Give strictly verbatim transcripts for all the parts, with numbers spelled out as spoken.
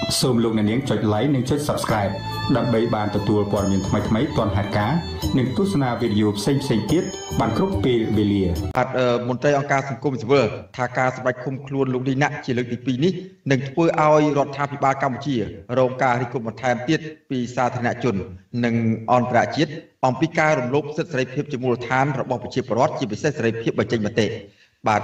សូមលោកអ្នកនាងចុច like និងចុច subscribe ដើម្បីបានទទួលព័ត៌មានថ្មីៗទាន់ហេតុការណ៍និងទស្សនាវីដេអូផ្សេងៗទៀតបានគ្រប់ពេលវេលាអត្តមន្ត្រីអង្គការសង្គមស៊ីវិលថាការសម្ដែងឃុំខ្លួនលោកលីណាជាលើកទីពីរនេះនឹងធ្វើឲ្យរដ្ឋាភិបាលកម្ពុជារងការរិះគន់បន្ថែមទៀតពីសាធារណជននិងអន្តរជាតិអំពីការរំលោភសិទ្ធិសេរីភាពជាមូលដ្ឋានរបស់ប្រជាពលរដ្ឋជាពិសេសសេរីភាពបញ្ចេញមតិបាទ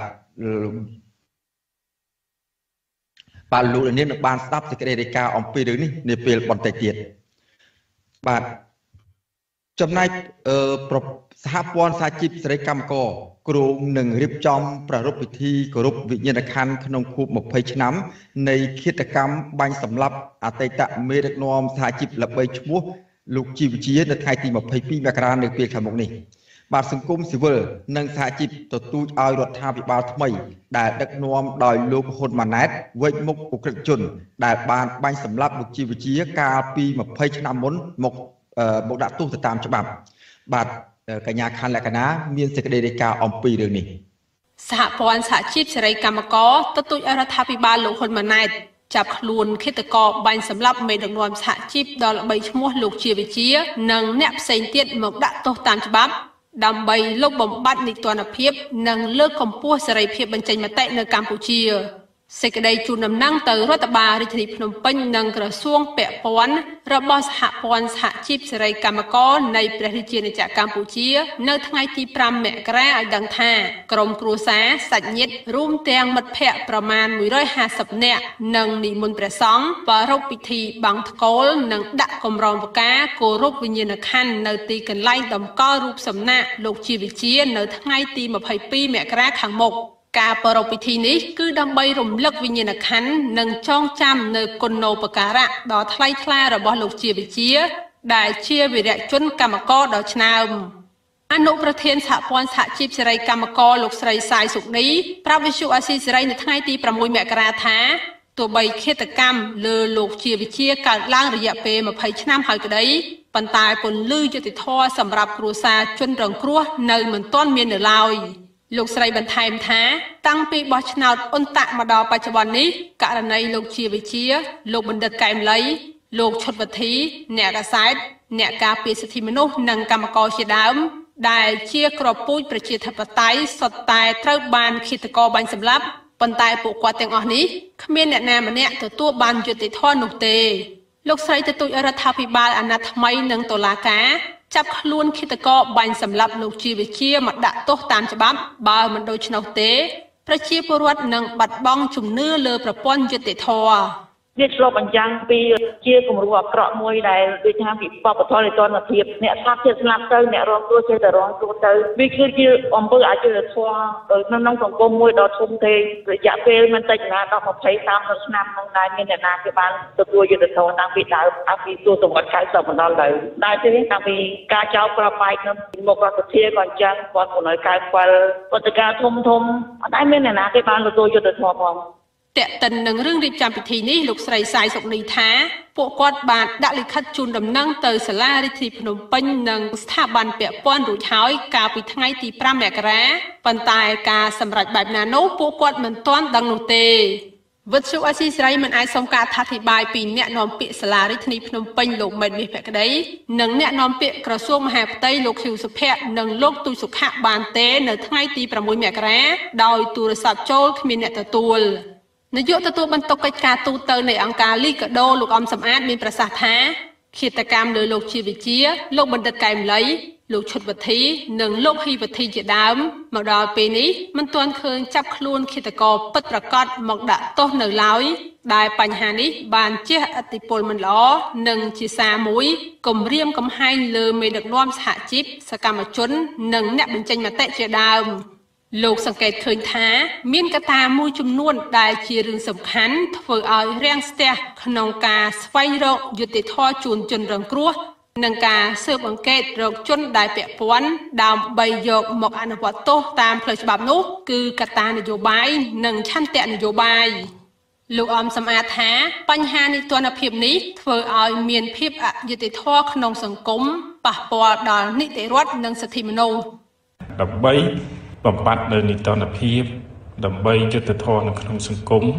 បាទលោកនាងនឹងបានស្ដាប់សេចក្តីរាយការណ៍អំពីរឿងនេះនាពេលបន្តិចទៀតបាទចំណែកសហព័ន្ធសហជីពសេរីកម្មករគ្រងនឹងរៀបចំប្រារព្ធពិធីគោរពវិញ្ញាណក្ខន្ធក្នុងខួបម្ភៃឆ្នាំនៃឃាតកម្មបាញ់សម្លាប់អតីតមេដឹកនាំសហជីពល្បីឈ្មោះលោកជីវជានៅថ្ងៃទីម្ភៃពីរមករានៅពេលខាងមុខនេះបាទសង្គមស៊ីវិលនិងសហជីពទទូចឲ្យរដ្ឋាភិបាលថ្មីដែលដឹកនាំដោយលោកហ៊ុនម៉ាណែតវេចមុខអ ுக ្រិតជនដែលបានបាញ់សម្លាប់លោកជីវជាកាលពីម្ភៃឆ្នាំមុនមកមកដាក់ទោសទៅតាមច្បាប់បាទកញ្ញាខាន់លក្ខណាមានសេចក្តីរាយការណ៍អំពីរឿងនេះសហព័ន្ធសហជីពសេរីកម្មករទទូចឲ្យរដ្ឋាភិបាលលោកហ៊ុនម៉ាណែតចាប់ខ្លួនឃាតករបាញ់សម្លាប់មេដឹកនាំសហជីពដ៏ល្បីឈ្មោះលោកជីវជានិងអ្នកផ្សេងទៀតមកដាក់ទោសតាមច្បាប់ដើម្បីលុបបំបាត់នីតិរដ្ឋភាពនិងលើកកម្ពស់សេរីភាពបញ្ចេញមតិនៅកម្ពុជាសេចក្តីជូនដំណឹងទៅរដ្ឋបាលរាជធានីភ្នំពេញនិងក្រសួងពាក់ព័ន្ធរបស់សហព័ន្ធសហជីពសេរីកម្មករនៃព្រះរាជាណាចក្រកម្ពុជានៅថ្ងៃទីប្រាំមករាឲ្យដឹងថាក្រុមគ្រួសារសាច់ញាតិរួមទាំងមិត្តភ័ក្តិប្រមាណមួយរយហាសិបនាក់និងនិមន្តព្រះសង្ឃប្រារព្ធពិធីបង្សុកូលនិងដាក់កម្រងផ្កាគោរពវិញ្ញាណក្ខន្ធនៅទីកន្លែងតម្កល់រូបសំណាកលោកជីវជានៅថ្ងៃទីម្ភៃពីរមករាខាងមុខការប្រារព្ធពិធីនេះគឺដើម្បីរំលឹកវិញ្ញាណក្ខន្ធនិងចងចាំនៅគុណូបការៈដ៏ថ្លៃថ្លារបស់លោកជីវជាដែលជាវីរៈជនកម្មករដ៏ឆ្នើមអនុប្រធានសហព័ន្ធសហជីពសេរីកម្មករលោកស្រីសាយសុនីប្រាប់វិទ្យុអាស៊ីសេរីនៅថ្ងៃទីប្រាំមួយមករាថាទោះបីឃាតកម្មលើលោកជីវជាកើតឡើងរយៈពេលម្ភៃឆ្នាំហើយក្តីប៉ុន្តែពន្លឺយុត្តិធម៌សម្រាប់គ្រួសារជនរងគ្រោះនៅមិនទាន់មាននៅឡើយលោកស្រីបន្ថែមថាតាំងពីបោះឆ្នោតអ៊ុនតាក់មកដល់បច្ចុប្បន្ននេះករណីលោកជាវិជាលោកបណ្ឌិតកែមលីលោកឈុតវធីអ្នកកសែតអ្នកការពារសិទ្ធិមនុស្សនិងកម្មករជាដើមដែលជាក្របពូជប្រជាធិបតេយ្យសុទ្ធតែត្រូវបានឃាតករបាញ់សម្លាប់ប៉ុន្តែពួកគាត់ទាំងអស់នេះគ្មានអ្នកណាម្នាក់ទទួលបានយុត្តិធម៌នោះទេលោកស្រីទទូចរដ្ឋាភិបាលអាណត្តិថ្មីនិងតុលាការចាប់ខ្លួនឃាតករបាញ់សម្លាប់លោកជីវជាមកដាក់ទោសតាមច្បាប់បើមិនដូច្នោះទេប្រជាពលរដ្ឋនឹងបាត់បង់ជំនឿលើប្រព័ន្ធយុត្តិធម៌វាឆ្លុះបញ្ចាំងពីជាគំរូអាក្រក់មួយដែលដូចថាពីបបធរនៃទនភាពអ្នកស្លាប់ចិត្តស្លាប់ទៅអ្នករងគ្រោះចេះតែរងគ្រោះទៅវាគឺជាអំពើអយុត្តិធម៌នៅក្នុងសង្គមមួយដ៏ធំធេងរយៈពេលមិនតិចណាដល់ម្ភៃសាមសិបឆ្នាំក្នុងដែលមានអ្នកណាគេបានទទួលយុត្តិធម៌តាំងពីដើមតាំងពីទសវត្សរ៍៩០មកដល់ទៅដែលទេតាំងពីការចោទប្របែកនៅមុខរដ្ឋាភិបាលក៏អញ្ចឹងគាត់ក៏នៅកៅខ្វល់ពតការធំធំអត់ដែលមានអ្នកណាគេបានទទួលយុត្តិធម៌ផងតេតិននឹងរឿងរៀបចំពិធីនេះលោកស្រីសាយសុនីថាពួកគាត់បានដាក់លិខិតជូនដំណឹងទៅសាលារាជធានីភ្នំពេញនិងស្ថាប័នពាក់ព័ន្ធរួចហើយកាលពីថ្ងៃទីប្រាំមករាប៉ុន្តែការសម្រេចបែបណានោះពួកគាត់មិនទាន់ដឹងនោះទេវិទ្យុអាស៊ីសេរីមិនអាចសុំការអធិប្បាយពីអ្នកនាំពាក្យសាលារាជធានីភ្នំពេញលោកមេតមាសភក្តីនិងអ្នកនាំពាក្យក្រសួងមហាផ្ទៃលោកខៀវសុភ័ក្រនិងលោកទូចសុខៈបានទេនៅថ្ងៃទីប្រាំមួយមករាដោយទូរស័ព្ទចូលគ្មានអ្នកទទួលនាយកទទួលបន្ទុកកិច្ចការទូតទៅនៃអង្គការលីកាដូលោកអំសំអាតមានប្រសាសន៍ថាឃាតកម្មលើលោកជីវជាលោកបណ្ឌិតកែមលីលោកឈុតវធីនិងលោកហ៊ីវធីជាដើមមកដល់ពេលនេះមិនទាន់ឃើញចាប់ខ្លួនឃាតករពិតប្រាកដមកដាក់ទោសនៅឡើយដែលបញ្ហានេះបានជះឥទ្ធិពលមិនល្អនិងជាសារមួយគំរាមកំហែងលើមេដឹកនាំសហជីពសកម្មជននិងអ្នកបញ្ចេញមតិជាដើមលោកសង្កេតឃើញថាមានកត្តាមួយចំនួនដែលជារឿងសំខាន់ធ្វើឲ្យរាំងស្ទះក្នុងការស្វែងរកយុត្តិធម៌ជូនជនរងគ្រោះនិងការស៊ើបអង្កេតរកជនដែលពាក់ព័ន្ធដើម្បីយកមកអនុវត្តទោសតាមផ្លូវច្បាប់នោះគឺកត្តានយោបាយនិងឆន្ទៈនយោបាយលោកអំសំអាតថាបញ្ហានីតិរដ្ឋភាពនេះធ្វើឲ្យមានភាពអយុត្តិធម៌ក្នុងសង្គមប៉ះពាល់ដល់នីតិរដ្ឋនិងសិទ្ធិមនុស្សដើម្បីបំបត្តិនៅនីតិរដ្ឋភាពដើម្បីយុត្តិធម៌នៅក្នុងសង្គម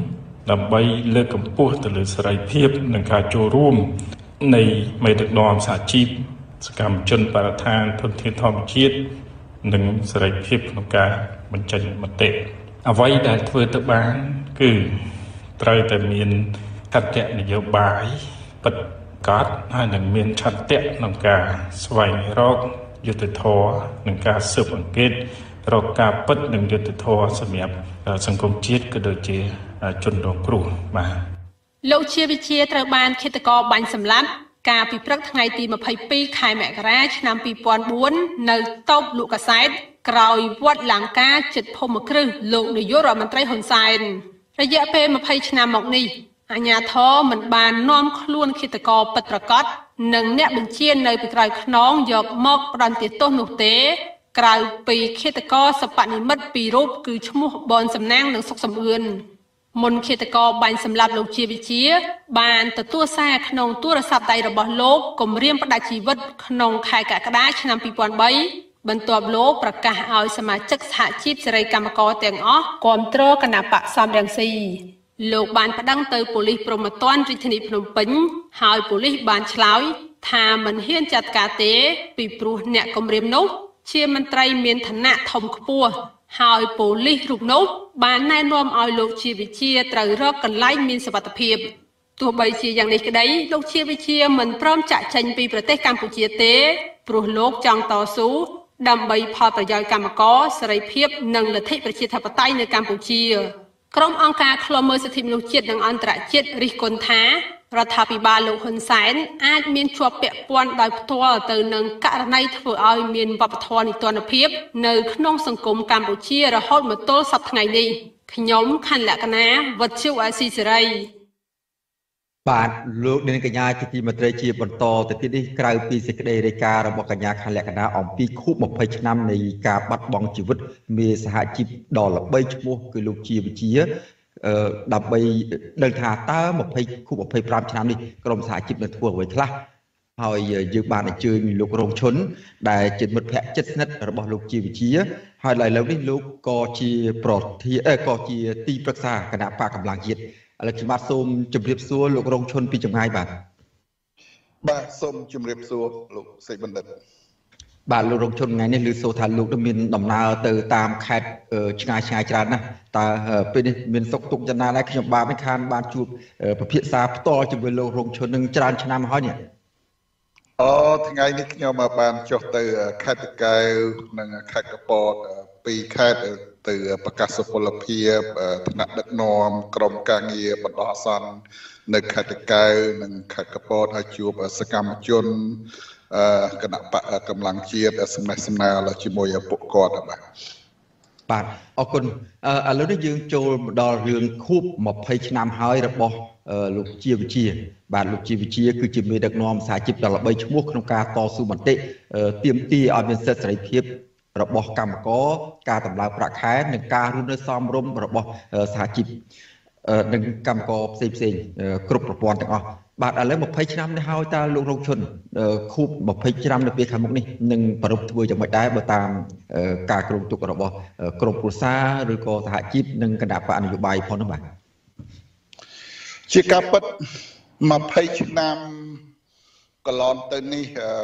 ដើម្បីលើកកម្ពស់ទៅលើសេរីភាពនិងការចូលរួមនៃមេដឹកនាំសហជីពសកម្មជនបរិស្ថានធនធានធម្មជាតិនិងសេរីភាពក្នុងការបញ្ចេញមតិអ្វីដែលធ្វើទៅបានគឺត្រូវតែមានឆន្ទៈនយោបាយពិតប្រាកដហើយនឹងមានឆន្ទៈក្នុងការស្វែងរកយុត្តិធម៌និងការស៊ើបអង្កេតរកការពិតនិងយុត្តិធម៌សម្រាប់សង្គមជាតិក៏ដូចជាជនរងគ្រោះបាទលោកជាវិជាត្រូវបានឃាតករបាញ់សម្លាប់កាលពីព្រឹកថ្ងៃទីម្ភៃពីរខែមករាឆ្នាំពីរពាន់បួននៅតូបលក់កាសែតក្រោយវត្តលង្កាជិតភូមិគ្រឹះលោកនាយករដ្ឋមន្ត្រីហ៊ុនសែនរយៈពេលម្ភៃឆ្នាំមកនេះអាជ្ញាធរមិនបាននាំខ្លួនឃាតករពិតប្រាកដនិងអ្នកបញ្ជានៅពីក្រោយខ្នងយកមកផ្ដន្ទាទោសនោះទេក្រៅពីឃាតករសពនិមិត្តពីររូបគឺឈ្មោះបនសំណាងនិងសុកសំអឿនមុនឃាតករបាញ់សម្លាប់លោកជាវិជាបានទទួលសារក្នុងទូរស័ព្ទដៃរបស់លោកគម្រាមផ្តាច់ជីវិតក្នុងខែកក្កដាឆ្នាំពីរពាន់បីបន្ទាប់លោកប្រកាសឲ្យសមាជិកសហជីពសេរីកម្មករទាំងអស់គាំទ្រគណបក្សសំរងស៊ីលោកបានប្តឹងទៅប៉ូលីសព្រហ្មទណ្ឌរាជធានីភ្នំពេញហើយប៉ូលីសបានឆ្លើយថាមិនហ៊ានចាត់ការទេពីព្រោះអ្នកគម្រាមនោះជាមន្ត្រីមានឋានៈធំខ្ពស់ហើយប៉ូលីសរូបនោះបានណែនាំឲ្យលោកជាវិជាត្រូវរកកន្លែងមានសុវត្ថិភាពទោះបីជាយ៉ាងនេះក្តីលោកជាវិជាមិនព្រមចាក់ចេញពីប្រទេសកម្ពុជាទេព្រោះលោកចង់តស៊ូដើម្បីផលប្រយោជន៍កម្មករសេរីភាពនិងលទ្ធិប្រជាធិបតេយ្យនៅកម្ពុជាក្រុមអង្គការឃ្លាំមើលសិទ្ធិមនុស្សជាតិនិងអន្តរជាតិរិះគន់ថារដ្ឋាភិបាលលោកហ៊ុនសែនអាចមានជាប់ពាក់ព័ន្ធដោយផ្ទាល់ទៅនឹងករណីធ្វើឲ្យមានវប្បធម៌នីតិរដ្ឋភាពនៅក្នុងសង្គមកម្ពុជារហូតមកទល់សប្តាហ៍ថ្ងៃនេះខ្ញុំខណ្ឌលក្ខណាវត្តជូអាស៊ីសេរីបាទលោកនាងកញ្ញាជាទីមេត្រីជាបន្តទៅទៀតនេះក្រៅពីសេចក្តីរាយការណ៍របស់កញ្ញាខណ្ឌលក្ខណាអំពីខួបម្ភៃឆ្នាំនៃការបាត់បង់ជីវិតមេសហជីពដ៏ល្បីឈ្មោះគឺលោកជាវិជាអឺដើម្បីដឹងថាតើម្ភៃខួបម្ភៃប្រាំឆ្នាំនេះក្រុមសហជីពនឹងធ្វើអ្វីខ្លះហើយយើងបានអញ្ជើញលោករងឈុនដែលជាមិត្តភក្តិជិតស្និទ្ធរបស់លោកជាវិជាហើយឥឡូវនេះលោកក៏ជាប្រធានក៏ជាទីប្រឹក្សាគណៈបកកម្លាំងជាតិឥឡូវខ្ញុំបាទសូមជម្រាបសួរលោករងឈុនពីចម្ងាយបាទបាទសូមជម្រាបសួរលោកសេចបណ្ឌិតបាទលោករងឈុនថ្ងៃនេះឮសូរថាលោកមានដំណើរទៅតាមខេត្តឆ្ងាយឆ្ងាយច្រើនណាស់តើពេលនេះមានសុខទុក្ខយ៉ាងណាដែរខ្ញុំបាទមិនខានបានជួបពិភាក្សាផ្ទាល់ជាមួយលោករងឈុននឹងច្រើនឆ្នាំហើយនេះអូថ្ងៃនេះខ្ញុំបានចុះទៅខេត្តតាកែវនិងខេត្តកពតពីរខេត្តទៅប្រកាសសុពលភាពថ្នាក់ដឹកនាំក្រុមការងារបណ្ដោះអាសន្ននៅខេត្តតាកែវនិងខេត្តកពតហើយជួបសកម្មជនគណៈបកកម្លាំងជាតិសំណេះសំណាលជាមួយពួកគាត់បាទបាទអរគុណឥឡូវនេះយើងចូលដល់រឿងខួបម្ភៃឆ្នាំហើយរបស់លោកជាវិជាបាទលោកជាវិជាគឺជាមេដឹកនាំសហជីពដ៏ល្បីឈ្មោះក្នុងការតស៊ូមតិទាមទារឲ្យមានសិទ្ធិសេរីភាពរបស់កម្មករការតម្លើងប្រាក់ខែនិងការរស់នៅសមរម្យរបស់សហជីពនិងកម្មករផ្សេងផ្សេងគ្រប់ប្រព័ន្ធទាំងអស់បាទឥឡូវម្ភៃឆ្នាំនេះហើយតើលោករងឈុនខួបម្ភៃឆ្នាំនៅពេលខាងមុខនេះនឹងប្រពធ្វើយ៉ាងម៉េចដែរបើតាមការគ្រោងទុករបស់ក្រុមគ្រួសារឬក៏សហជីពនិងគណៈបកនយោបាយផងនោះបាទជាការពិតម្ភៃឆ្នាំកន្លងទៅនេះ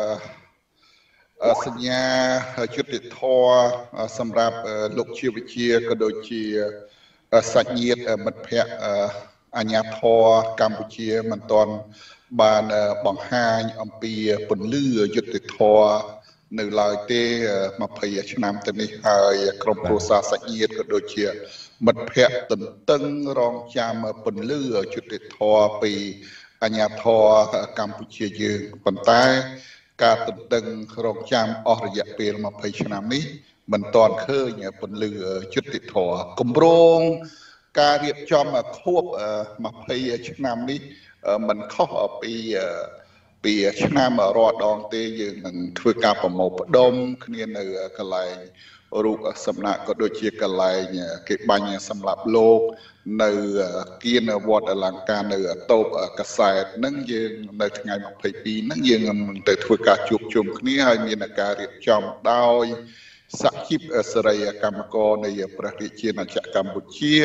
សញ្ញាយុត្តិធម៌សម្រាប់លោកជាវិជាក៏ដូចជាសាច់ញាតិមិត្តភ័ក្តិអាជ្ញាធរកម្ពុជាមិនទាន់បានបង្ហាញអំពីពន្លឺយុត្តិធម៌នៅឡើយទេម្ភៃឆ្នាំទៅនេះហើយក្រុមគ្រួសារសាច់ញាតិក៏ដូចជាមិត្តភ័ក្តិទន្ទឹងរង់ចាំពន្លឺយុត្តិធម៌ពីអាជ្ញាធរកម្ពុជាយើងប៉ុន្តែការទន្ទឹងរង់ចាំអស់រយៈពេលម្ភៃឆ្នាំនេះមិនទាន់ឃើញពន្លឺយុត្តិធម៌គម្រោងការរៀបចំខួបម្ភៃឆ្នាំនេះមិនខុសពីពីឆ្នាំរាល់ដងទេយើងនឹងធ្វើការប្រមូលផ្ដុំគ្នានៅកន្លែងរូបសំណាកក៏ដូចជាកន្លែងគេបាញ់សម្រាប់លោកនៅគៀនវត្តអលង្ការនៅតូបកសែតនឹងយើងនៅថ្ងៃម្ភៃពីរហ្នឹងយើងនឹងទៅធ្វើការជួបជុំគ្នាហើយមានការរៀបចំដោយសហជីពសេរីកម្មករនៃព្រះរាជាណាចក្រកម្ពុជា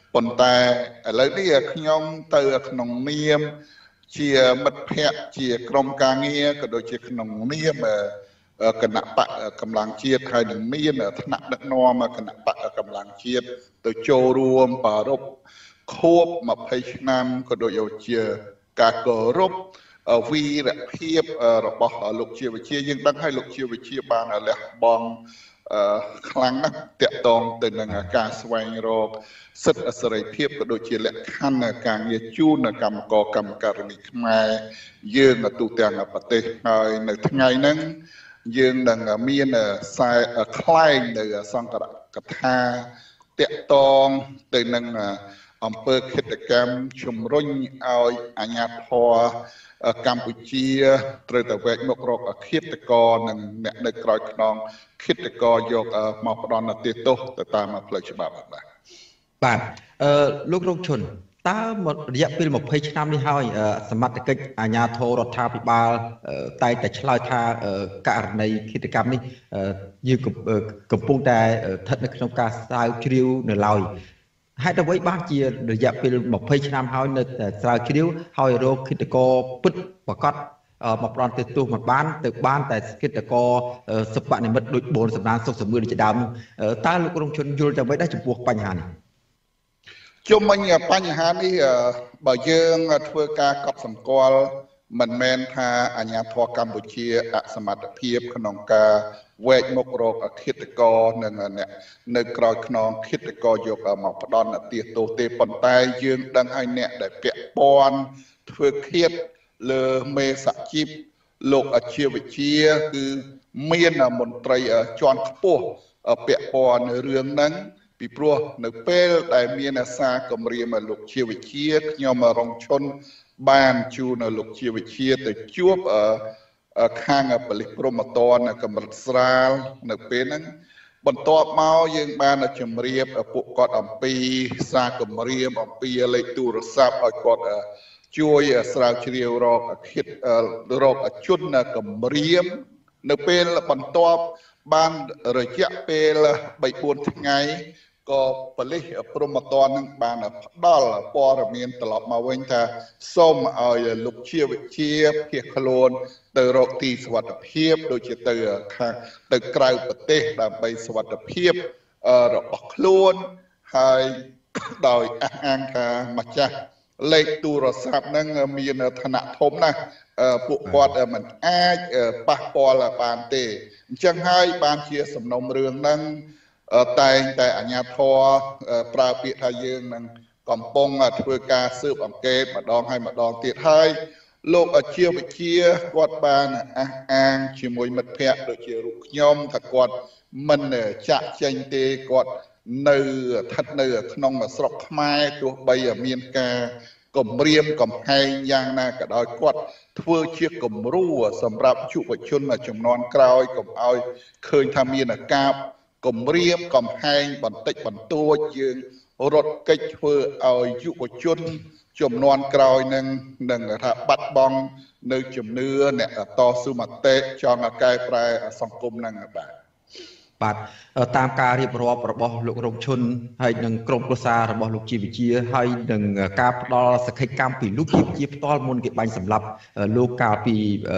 ប៉ុន្តែឥឡូវនេះខ្ញុំទៅក្នុងនាមជាមិត្តភ័ក្តិជាក្រុមការងារក៏ដូចជាក្នុងនាមគណៈបកកម្លាំងជាតិហើយនឹងមានថ្នាក់ដឹកនាំគណៈបកកម្លាំងជាតិទៅចូលរួមប្រារព្ធខួប20ឆ្នាំក៏ដូចជាការគោរពវីរភាពរបស់លោកជាវិជាយើងដឹងហើយលោកជាវិជាបានលះបង់ខ្លាំងណាស់តាក់ទងទៅនឹងការស្វែងរកសិទ្ធិសេរីភាពក៏ដូចជាលក្ខខណ្ឌការងារជូនកម្មករកម្មការិនីខ្មែរយើងទូទាំងប្រទេសហើយនៅថ្ងៃហ្នឹងយើងនឹងមានខ្សែខ្លែងនៅសង្កកថាតាក់ទងទៅនឹងអង្គើឃាតកម្មជំរុញឲ្យអាជ្ញាធរកម្ពុជាត្រូវតែវែកមុខរកឃាតករនិងអ្នកនៅក្រោយខ្នងឃាតករយកមកផ្ដន់ទោសទៅតាមផ្លូវច្បាប់បាទបាទអឺលោករងឈុនតើរយៈពេល20ឆ្នាំនេះហើយសមត្ថកិច្ចអាជ្ញាធររដ្ឋាភិបាលតែតែឆ្លើយថាករណីឃាតកម្មនេះយើងកំពុងតែស្ថិតនៅក្នុងការស្រាវជ្រាវនៅឡើយហេតុអ្វីបានជារយៈពេល20ឆ្នាំហើយនៅស្រាវជ្រាវហើយរោគឃាតករពិតប្រកបមកផ្ដន់ទោសមកបានទៅបានតែឃាតករសុបនិមិត្តដូចបូនសម្ដានសុខសមឿនជាដើមតើលោករងជនយល់យ៉ាងម៉េចដែរចំពោះបញ្ហានេះជុំវិញបញ្ហានេះបើយើងធ្វើការកត់សម្គាល់មិនមែនថាអាជ្ញាធរកម្ពុជាអសមត្ថភាពក្នុងការវែកមុខរកឃាតករនិងអ្នកនៅក្រោយខ្នងឃាតករយកមកផ្ដន់ទោសទេប៉ុន្តែយើងដឹងឲ្យអ្នកដែលពាក់ព័ន្ធធ្វើឃាតលើមេសហជីពលោកអាជីវវិទ្យាគឺមានមន្ត្រីជាន់ខ្ពស់ពាក់ព័ន្ធរឿងហ្នឹងពីព្រោះនៅពេលដែលមានអាសាគម្រាមលោកជាវិជាខ្ញុំរងឈុនបានជួលនៅលោកជាវិជាទៅជួបខាងប៉ូលីសព្រហ្មទណ្ឌកម្រិតស្រាលនៅពេលហ្នឹងបន្ទាប់មកយើងបានជម្រាបពួកគាត់អំពីសារគម្រាមអំពីលេខទូរស័ព្ទឲ្យគាត់ជួយស្រាវជ្រាវរកឃាតរកជនគម្រាមនៅពេលបន្ទាប់បានរយៈពេល3 4ថ្ងៃក៏ប៉ូលីសព្រហ្មទណ្ឌនឹងបានផ្ដល់ព័ត៌មានត្រឡប់មកវិញថាសូមឲ្យលោកជាវិជាភៀសខ្លួនទៅរកទីសុវត្ថិភាពដូចជាទៅខាងទៅក្រៅប្រទេសដើម្បីសុវត្ថិភាពរបស់ខ្លួនហើយដោយអះអាងថាម្ចាស់លេខទូរស័ព្ទហ្នឹងមានឋានៈធំណាស់ពួកគាត់មិនអាចប៉ះពាល់បានទេអញ្ចឹងហើយបានជាសំណុំរឿងហ្នឹងតែងតែអាជ្ញាធរប្រើពាក្យថាយើងនឹងកំពុងធ្វើការស៊ើបអង្កេតម្ដងហើយម្ដងទៀតហើយលោកអាជីវវិទ្យាគាត់បានអះអាងជាមួយមិត្តភ័ក្តិដូចជារូបខ្ញុំថាគាត់មិនចាក់ចេញទេគាត់នៅស្ថិតនៅក្នុងស្រុកខ្មែរទោះបីមានការគម្រាមកំហែងយ៉ាងណាក៏ដោយគាត់ធ្វើជាគំរូសម្រាប់យុវជនជំនាន់ក្រោយកុំឲ្យឃើញថាមានការគម្រាមកំហែងបន្តិចបន្តួចយើងរត់កិច្ចធ្វើឲ្យយុវជនជំនាន់ក្រោយនឹងនឹងថាបាត់បង់នៅជំនឿអ្នកតស៊ូមតិចង់កែប្រែសង្គមហ្នឹងបាទបាទតាមការរៀបរាប់របស់លោករងឈុនហើយនឹងក្រុមប្រឹក្សារបស់លោកជាវិជាហើយនឹងការផ្ដល់សក្ខីកម្មពីលោកជាវិជាផ្ទាល់មុនគេបាញ់សម្លាប់លោកកាលពី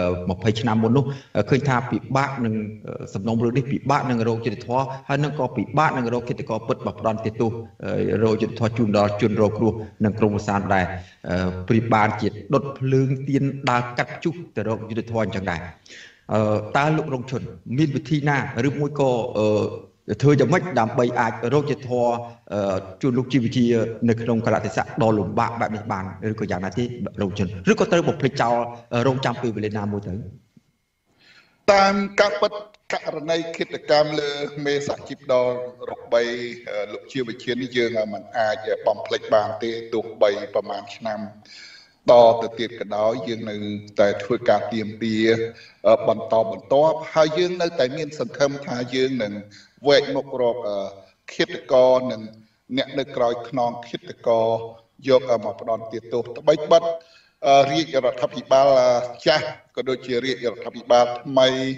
20ឆ្នាំមុននោះឃើញថាពិបាកនឹងសំណុំរឿងនេះពិបាកនឹងរោគយុត្តិធម៌ហើយនឹងក៏ពិបាកនឹងរោគឃាតករពិតមកផ្ដន់ទោសរោគយុត្តិធម៌ជូនដល់ជនរងគ្រោះនិងក្រុមប្រឹក្សាដែរព្រៀបបានជាដុតភ្លើងទៀនដើរកាត់ជុះទៅរោគយុត្តិធម៌អញ្ចឹងដែរតើលោករងឈុនមានវិធីណាឬមួយក៏ធ្វើយ៉ាងម៉េចដើម្បីអាចរកយុត្តិធម៌ជួនលោកជីវវិជានៅក្នុងកលតិស័កដ៏លំបាកបែបនេះបានឬក៏យ៉ាងណាទេរងជនឬក៏ត្រូវបំភ្លេចចោលរងចាំពេលវេលាណាមួយទៅតាមការពិតករណីឃាតកម្មលើមេសហជីពដ៏របីលោកជីវវិជានេះយើងមិនអាចបំភ្លេចបានទេទោះបីប្រហែលឆ្នាំតទៅទៀតក៏ដោយយើងនៅតែធ្វើការទៀមទាបន្តបន្តហើយយើងនៅតែមានសង្ឃឹមថាយើងនឹងវែកមុខរកឃាតករនិងអ្នកនៅក្រោយខ្នងឃាតករយកមកផ្ដន់ទោសត្បិតបិទរាជរដ្ឋាភិបាលចាស់ក៏ដូចជារាជរដ្ឋាភិបាលថ្មី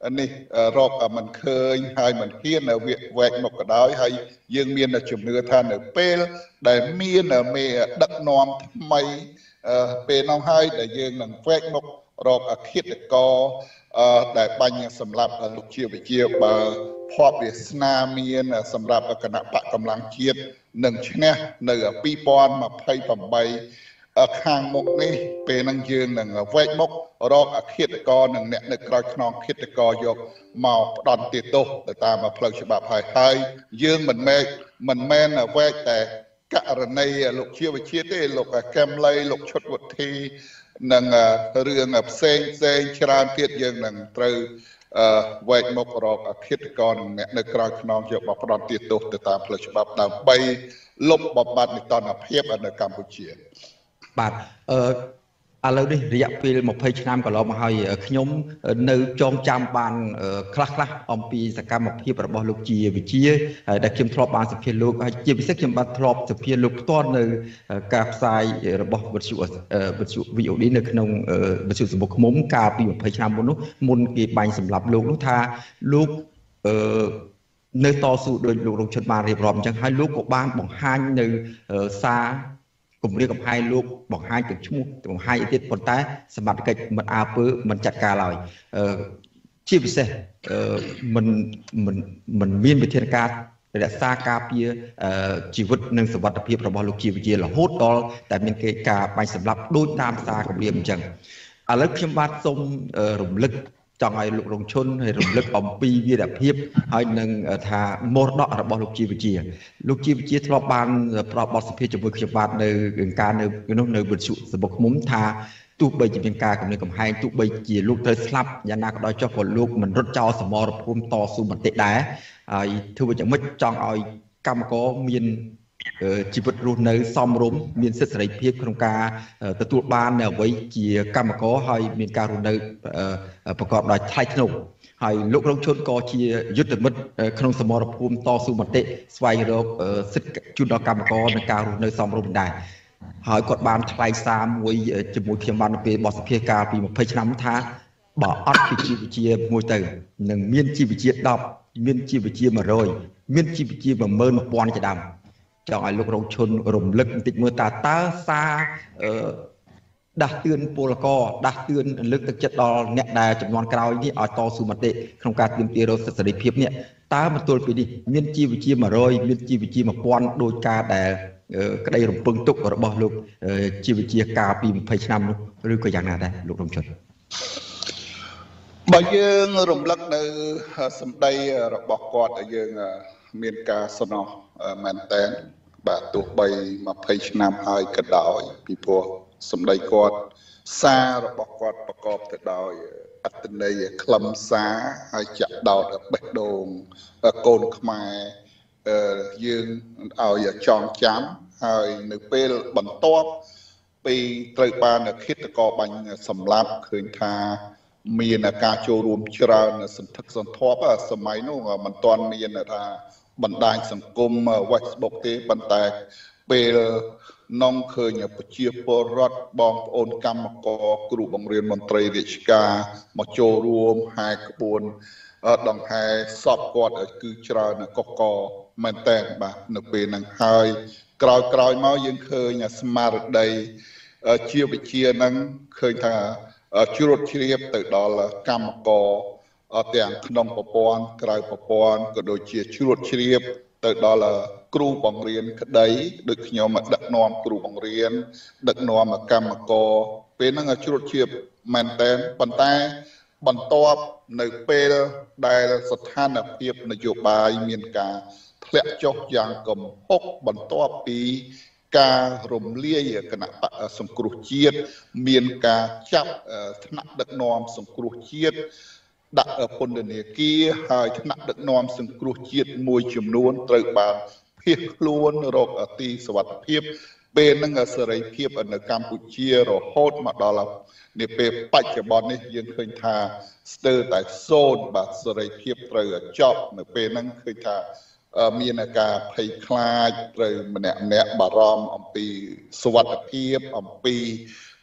នេះរកមិនឃើញហើយមិនហ៊ានវាវែកមកក៏ដោយហើយយើងមានជំនឿថានៅពេលដែលមានមេដឹកនាំថ្មីពេលនោះហើយដែលយើងនឹងវែកមករកអឃាតករដែលបាញ់សម្រាប់លោកជាវិជាបើភ័ព្វវាសនាមានសម្រាប់គណៈបកកម្លាំងជាតិនឹងឈ្នះនៅពីរពាន់ម្ភៃប្រាំខាងមុខនេះពេលហ្នឹងយើងនឹងវែកមុខរកអឃាតករនិងអ្នកនៅក្រៅខ្នងឃាតករយកមកផ្ដន់ទោសទៅតាមផ្លូវច្បាប់ហើយហើយយើងមិនមែនមិនមែនវែកតែករណីលោកជាវិជាទេលោកកែមលីលោកឈុតវុធីនិងរឿងផ្សេងផ្សេងច្រើនទៀតយើងនឹងត្រូវវែកមុខរកអឃាតករនិងអ្នកនៅក្រៅខ្នងយកមកផ្ដន់ទោសទៅតាមផ្លូវច្បាប់ដើម្បីលុបបំបាត់នីតិរដ្ឋភាពនៅកម្ពុជាបាទអឺឥឡូវនេះរយៈពេលម្ភៃឆ្នាំកន្លងមកហើយខ្ញុំនៅចងចាំបានខ្លះខ្លះអំពីសកម្មភាពរបស់លោកជាវិជាដែលខ្ញុំធ្លាប់បានសភាលោកហើយជាពិសេសខ្ញុំបានធ្លាប់សភាលោកផ្ទាល់នៅការផ្សាយរបស់វិទ្យុវិទ្យុ វី អូ ឌី នៅក្នុងវិទ្យុសម្បុកឃុំកាលពីម្ភៃឆ្នាំមុននោះមុនគេបាញ់សម្លាប់លោកនោះថាលោកអឺនៅតស៊ូដោយលោករងឈុតបានរៀបរាប់អញ្ចឹងហើយលោកក៏បានបង្ហាញនៅសារគម្រាមកំហែងលោកបង្ហាញទាំងឈ្មោះបង្ហាញទៀតប៉ុន្តែសមត្ថកិច្ចមិនអើពើមិនចាត់ការឡើយជាពិសេសមិនមិនមិនមានវិធានការរក្សាការពារជីវិតនិងសុវត្ថិភាពរបស់លោកជាវិជារហូតដល់តែមានគេការបាញ់សម្លាប់ដូចតាមសារគម្រាមអញ្ចឹងឥឡូវខ្ញុំបាទសូមរំលឹកចង់ឲ្យលោករងឈុនហើយរំលឹកអំពីវីរភាពហើយនឹងថាមរតករបស់លោកជាវិជាលោកជាវិជាធ្លាប់បានផ្ដល់បទសម្ភាសន៍ជាមួយខ្ញុំបាទនៅការនៅនោះនៅវិទ្យុសម្បុកឃុំថាទោះបីជាមានការគំរាមកំហែងទោះបីជាលោកត្រូវស្លាប់យ៉ាងណាក៏ដោយចុះក៏លោកមិនរត់ចោលសមរភូមិតស៊ូមតិដែរហើយធ្វើយ៉ាងម៉េចចង់ឲ្យកម្មករមានជីវិតរស់នៅសមរម្យមានសិទ្ធិសេរីភាពក្នុងការទទួលបាននៅអ្វីជាកម្មករហើយមានការរស់នៅប្រកបដោយថ្លៃថ្នូរហើយលោករងឈុនក៏ជាយុទ្ធមិត្តក្នុងសមរភូមិតស៊ូមតិស្វែងរកសិទ្ធិជូនដល់កម្មករនិងការរស់នៅសមរម្យដែរហើយគាត់បានថ្លែងសារមួយជាមួយខ្ញុំបាននៅពេលបទសម្ភាសន៍កាលពីម្ភៃឆ្នាំថាបើអត់ពីជីវវិទ្យាមួយទៅនឹងមានជីវវិទ្យាដប់មានជីវវិទ្យាមួយរយមានជីវវិទ្យាមួយម៉ឺនមួយពាន់ជាដើមចង់ឲ្យលោករងឈុនរំលឹកបន្តិចមើលតើតើសារដាស់តឿនពលករដាស់តឿនលើកទឹកចិត្តដល់អ្នកដែលចំនួនក្រោយនេះឲ្យតស៊ូមតិក្នុងការទាមទាររកសិទ្ធិសេរីភាពនេះតើមកទល់ពីនេះមានជីវវិទ្យាមួយរយមានជីវវិទ្យាមួយពាន់ដោយការដែលក្តីរំពឹងទុករបស់លោកជីវវិទ្យាកាលពីម្ភៃឆ្នាំនោះឬក៏យ៉ាងណាដែរលោករងឈុនបើយើងរំលឹកនៅសម្ដីរបស់គាត់ដែលយើងមានការសំណោះមែនតែនបាទទោះបីម្ភៃឆ្នាំហើយក៏ដោយពីព្រោះសម្ដីគាត់សាររបស់គាត់ប្រកបទៅដោយអត្ថន័យខ្លឹមសារហើយចាក់ដោតបេះដូងកូនខ្មែរយើងឲ្យចងចាំហើយនៅពេលបន្ទាប់ពីត្រូវបានឃាតករបាញ់សម្លាប់ឃើញថាមានការចូលរួមច្រើនសន្ធឹកសន្ធាប់សម័យនោះមិនទាន់មានថាបណ្ដាញសង្គម Facebook ទេប៉ុន្តែពេលនងឃើញប្រជាពលរដ្ឋបងប្អូនកម្មករគ្រូបង្រៀនមន្ត្រីរាជការមកចូលរួមហែក្បួនដង្ហែសពគាត់គឺច្រើនកកកមែនតើបាទនៅពេលហ្នឹងហើយក្រោយក្រោយមកយើងឃើញស្មារតីជាវិជាហ្នឹងឃើញថាជ្រួតជ្រាបទៅដល់កម្មករទាំងក្នុងប្រព័ន្ធក្រៅប្រព័ន្ធក៏ដូចជាជ្រួតជ្រាបទៅដល់គ្រូបង្រៀនក្តីដូចខ្ញុំដឹកនាំគ្រូបង្រៀនដឹកនាំកម្មករពេលហ្នឹងជ្រួតជ្រាបមែនតែនប៉ុន្តែបន្ទាប់នៅពេលដែលស្ថានភាពនយោបាយមានការធ្លាក់ចុះយ៉ាងគំហុកបន្ទាប់ពីការរំលាយគណៈបកសង្គ្រោះជាតិមានការចាប់ថ្នាក់ដឹកនាំសង្គ្រោះជាតិដាក់ពន្ធនាគារហើយថ្នាក់ដឹកនាំសង្គ្រោះជាតិមួយចំនួនត្រូវបានភៀសខ្លួនរកទីសុវត្ថិភាពពេលហ្នឹងសេរីភាពនៅកម្ពុជារហូតមកដល់នាពេលបច្ចុប្បន្ននេះយើងឃើញថាស្ទើរតែសូន្យបាទសេរីភាពត្រូវចប់នៅពេលហ្នឹងឃើញថាមានការភ័យខ្លាចត្រូវម្នាក់ម្នាក់បារម្ភអំពីសុវត្ថិភាពអំពី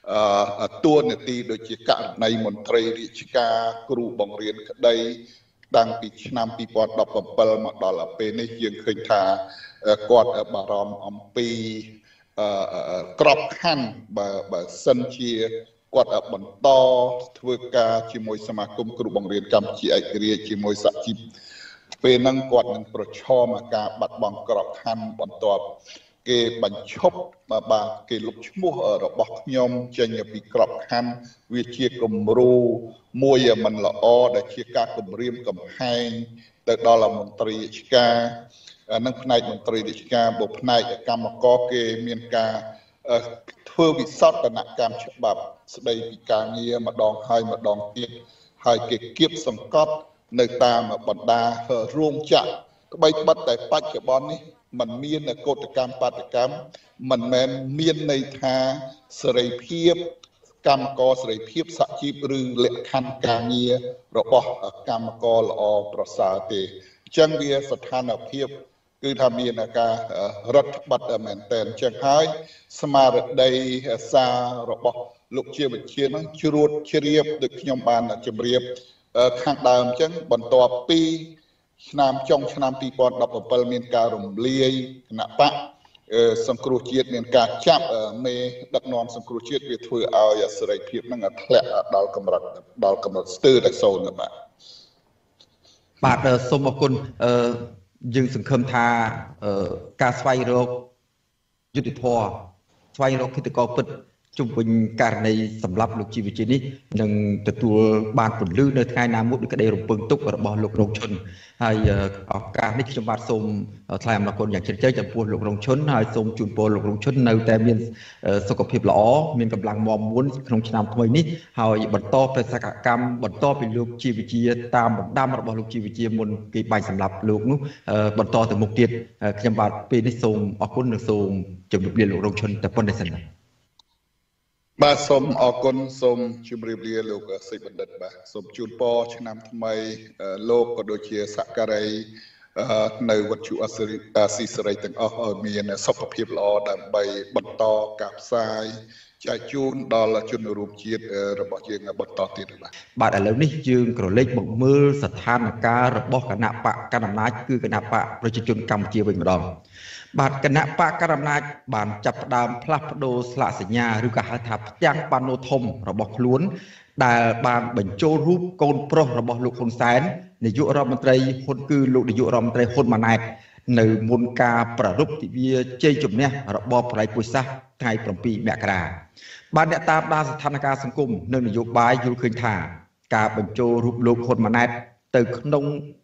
តួនាទីដូចជាករណីមន្ត្រីរាជការគ្រូបង្រៀនក្តីតាំងពីឆ្នាំពីរពាន់ដប់ប្រាំbảyមកដល់ពេលនេះយើងឃើញថាគាត់បារម្ភអំពីក្របខ័ណ្ឌបើបើសិនជាគាត់បន្តធ្វើការជាមួយសមាគមគ្រូបង្រៀនកម្ពុជាឯករាជ្យជាមួយសហជីពពេលហ្នឹងគាត់នឹងប្រឈមនឹងការបាត់បង់ក្របខ័ណ្ឌបន្ទាប់គេបញ្ឈប់បាទគេលុបឈ្មោះរបស់ខ្ញុំចេញពីក្របខ័ណ្ឌវាជាគំរូមួយមិនល្អដែលជាការគំរាមកំហែងទៅដល់មន្ត្រីរាជការនិងផ្នែកមន្ត្រីរាជការបើផ្នែកកម្មករគេមានការធ្វើវិសោធនកម្មច្បាប់ស្ដីពីការងារម្ដងហើយម្ដងទៀតហើយគេគៀបសង្កត់នៅតាមបណ្ដារោងចក្រក្បីបិទតែបច្ចុប្បន្ននេះมันមានកោតកម្មបាតកម្មមិនមែនមានន័យថាសេរីភាពកម្មករសេរីភាពសហជីពឬលក្ខខណ្ឌការងាររបស់កម្មករល្អប្រសើរទេអញ្ចឹងវាស្ថានភាពគឺថាមានការរដ្ឋបတ်មែនតើអញ្ចឹងហើយស្មារតីសាររបស់លោកជាវិជានឹងជ្រួតជ្រាបដូចខ្ញុំបានជម្រាបខាងដើមអញ្ចឹងបន្ទាប់ពីឆ្នាំចុងឆ្នាំពីរពាន់ដប់ប្រាំbảyមានការរំលាយគណៈបកសង្គ្រោះជាតិមានការចាប់មេដឹកនាំសង្គ្រោះជាតិវាធ្វើឲ្យសេរីភាពនឹងធ្លាក់ដល់កម្រិតដល់កម្រិតស្ទើរតែសូន្យបាទបាទសូមអរគុណយើងសង្ឃឹមថាការស្វែងរកយុត្តិធម៌ស្វែងរកឃាតករពិតជុំវិញករណីសម្រាប់លោកជីវវិជានេះនឹងទទួលបានពន្លឺនៅថ្ងៃណាមួយដោយក្តីរំពឹងទុករបស់លោករងឈុនហើយឱកាសនេះខ្ញុំបាទសូមថ្លែងអំណរគុណយ៉ាងជ្រាលជ្រៅចំពោះលោករងឈុនហើយសូមជូនពរលោករងឈុននៅតែមានសុខភាពល្អមានកម្លាំងមាំមួនក្នុងឆ្នាំថ្មីនេះហើយបន្តបេសកកម្មបន្តពីលោកជីវវិជាតាមបណ្ដាំរបស់លោកជីវវិជាមុនគេបាញ់សម្រាប់លោកនោះបន្តទៅមុខទៀតខ្ញុំបាទពេលនេះសូមអរគុណនិងសូមជម្រាបលាលោករងឈុនតែប៉ុណ្្នេះសិនបាទសូមអរគុណសូមជម្រាបលាលោកសេចបណ្ឌិតបាទសូមជូនពរឆ្នាំថ្មីលោកក៏ដូចជាសហការីនៅវត្ថុអស៊ីសេរីទាំងអស់ឲ្យមានសុខភាពល្អដើម្បីបន្តការផ្សាយចែកជូនដល់ជនរួមជាតិរបស់យើងបន្តទៀតបាទបាទឥឡូវនេះយើងក្រឡេកមកមើលស្ថានភាពរបស់គណៈបកកណ្ដាលអំណាចគឺគណៈបកប្រជាជនកម្ពុជាវិញម្ដងបាទគណៈបកកណ្ដាលអំណាចបានចាប់ផ្ដើមផ្លាស់ប្ដូរស្លាកសញ្ញាឬក៏ហៅថាផ្ទាំងប៉ាណូធំរបស់ខ្លួនដែលបានបញ្ចូលរូបកូនប្រុសរបស់លោកហ៊ុនសែននាយករដ្ឋមន្ត្រីហ៊ុនគឺលោកនាយករដ្ឋមន្ត្រីហ៊ុនម៉ាណែតនៅមុនការប្រារព្ធទិវាជ័យជំនះរបបប្រល័យពូជសាសន៍ថ្ងៃប្រាំពីរមករាបាទអ្នកតាមដានស្ថានភាពសង្គមនិងនយោបាយយល់ឃើញថាការបញ្ចូលរូបលោកហ៊ុនម៉ាណែតទៅក្នុង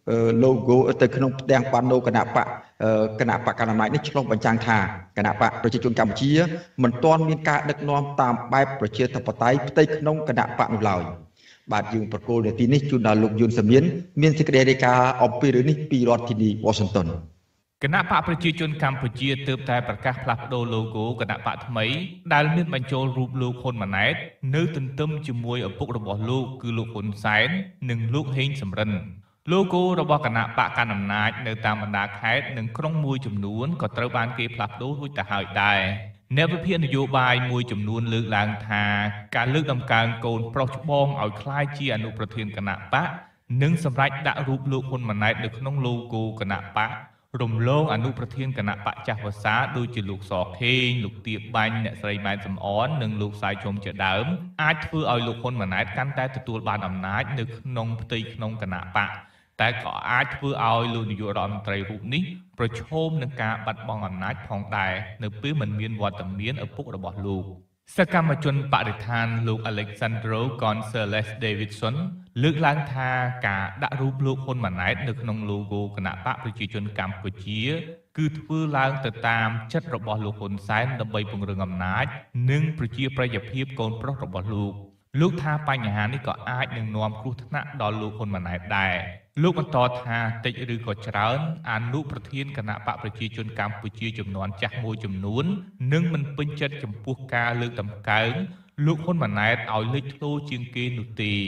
logo ទៅក្នុងផ្ទាំងប៉ាណូគណៈបកគណៈបកកណ្ដាលអំណាចនេះឆ្លុះបញ្ចាំងថាគណៈបកប្រជាជនកម្ពុជាមិនទាន់មានការដឹកនាំតាមបែបប្រជាធិបតេយ្យផ្ទៃក្នុងគណៈបកនោះឡើយបាទយើងប្រកល់នាទីនេះជូនដល់លោកយុនសាមៀនមានសេចក្តីរាយការណ៍អំពីរឿងនេះពីរដ្ឋធានី Washington គណៈបកប្រជាជនកម្ពុជាទើបតែប្រកាសផ្លាស់ប្ដូរ logo គណៈបកថ្មីដែលមានបញ្ចូលរូបលោកហ៊ុនម៉ាណែតនៅទន្ទឹមជាមួយឪពុករបស់លោកគឺលោកហ៊ុនសែននិងលោកហេងសំរិន logo របស់គណៈបកកណ្ដាលអំណាចនៅតាមបណ្ដាខេត្តនិងក្រុងមួយចំនួនក៏ត្រូវបានគេផ្លាស់ប្ដូររួចទៅហើយដែរអ្នកវិភាគនយោបាយមួយចំនួនលើកឡើងថាការលើកដំកើងកូនប្រុសច្បងឲ្យក្លាយជាអនុប្រធានគណៈបកនិងសម្រេចដាក់រូបលោកហ៊ុនម៉ាណែតនៅក្នុង logo គណៈបករំលងអនុប្រធានគណៈបកចាស់វស្សាដូចជាលោកសខេងលោកទៀបបាញ់អ្នកស្រីម៉ែនសំអននិងលោកសាយជុំជាដើមអាចធ្វើឲ្យលោកហ៊ុនម៉ាណែតកាន់តែទទួលបានអំណាចនៅក្នុងផ្ទៃក្នុងគណៈបកតែក៏អាចធ្វើឲ្យលោកនាយករដ្ឋមន្ត្រីរូបនេះប្រឈមនឹងការបាត់បង់អំណាចផងដែរនៅពេលមិនមានវត្តមានឪពុករបស់លោកសកម្មជនបរិស្ថានលោក Alexandro Gonzalez Davidson លើកឡើងថាការដាក់រូបលោកហ៊ុនម៉ាណែតនៅក្នុង logo គណៈបកប្រជាជនកម្ពុជាគឺធ្វើឡើងទៅតាមចិត្តរបស់លោកហ៊ុនសែនដើម្បីពង្រឹងអំណាចនិងប្រជាប្រិយភាពកូនប្រុសរបស់លោកលោកថាបញ្ហានេះក៏អាចនឹងនាំគ្រោះថ្នាក់ដល់លោកហ៊ុនម៉ាណែតដែរលោកបន្តថាតិចឬក៏ច្រើនអនុប្រធានគណៈបកប្រជាជនកម្ពុជាចំនួនចាស់មួយចំនួននឹងមិនពេញចិត្តចំពោះការលើកតម្កើងលោកហ៊ុនម៉ាណែតឲ្យលេចធ្លោជាងគេនោះទេ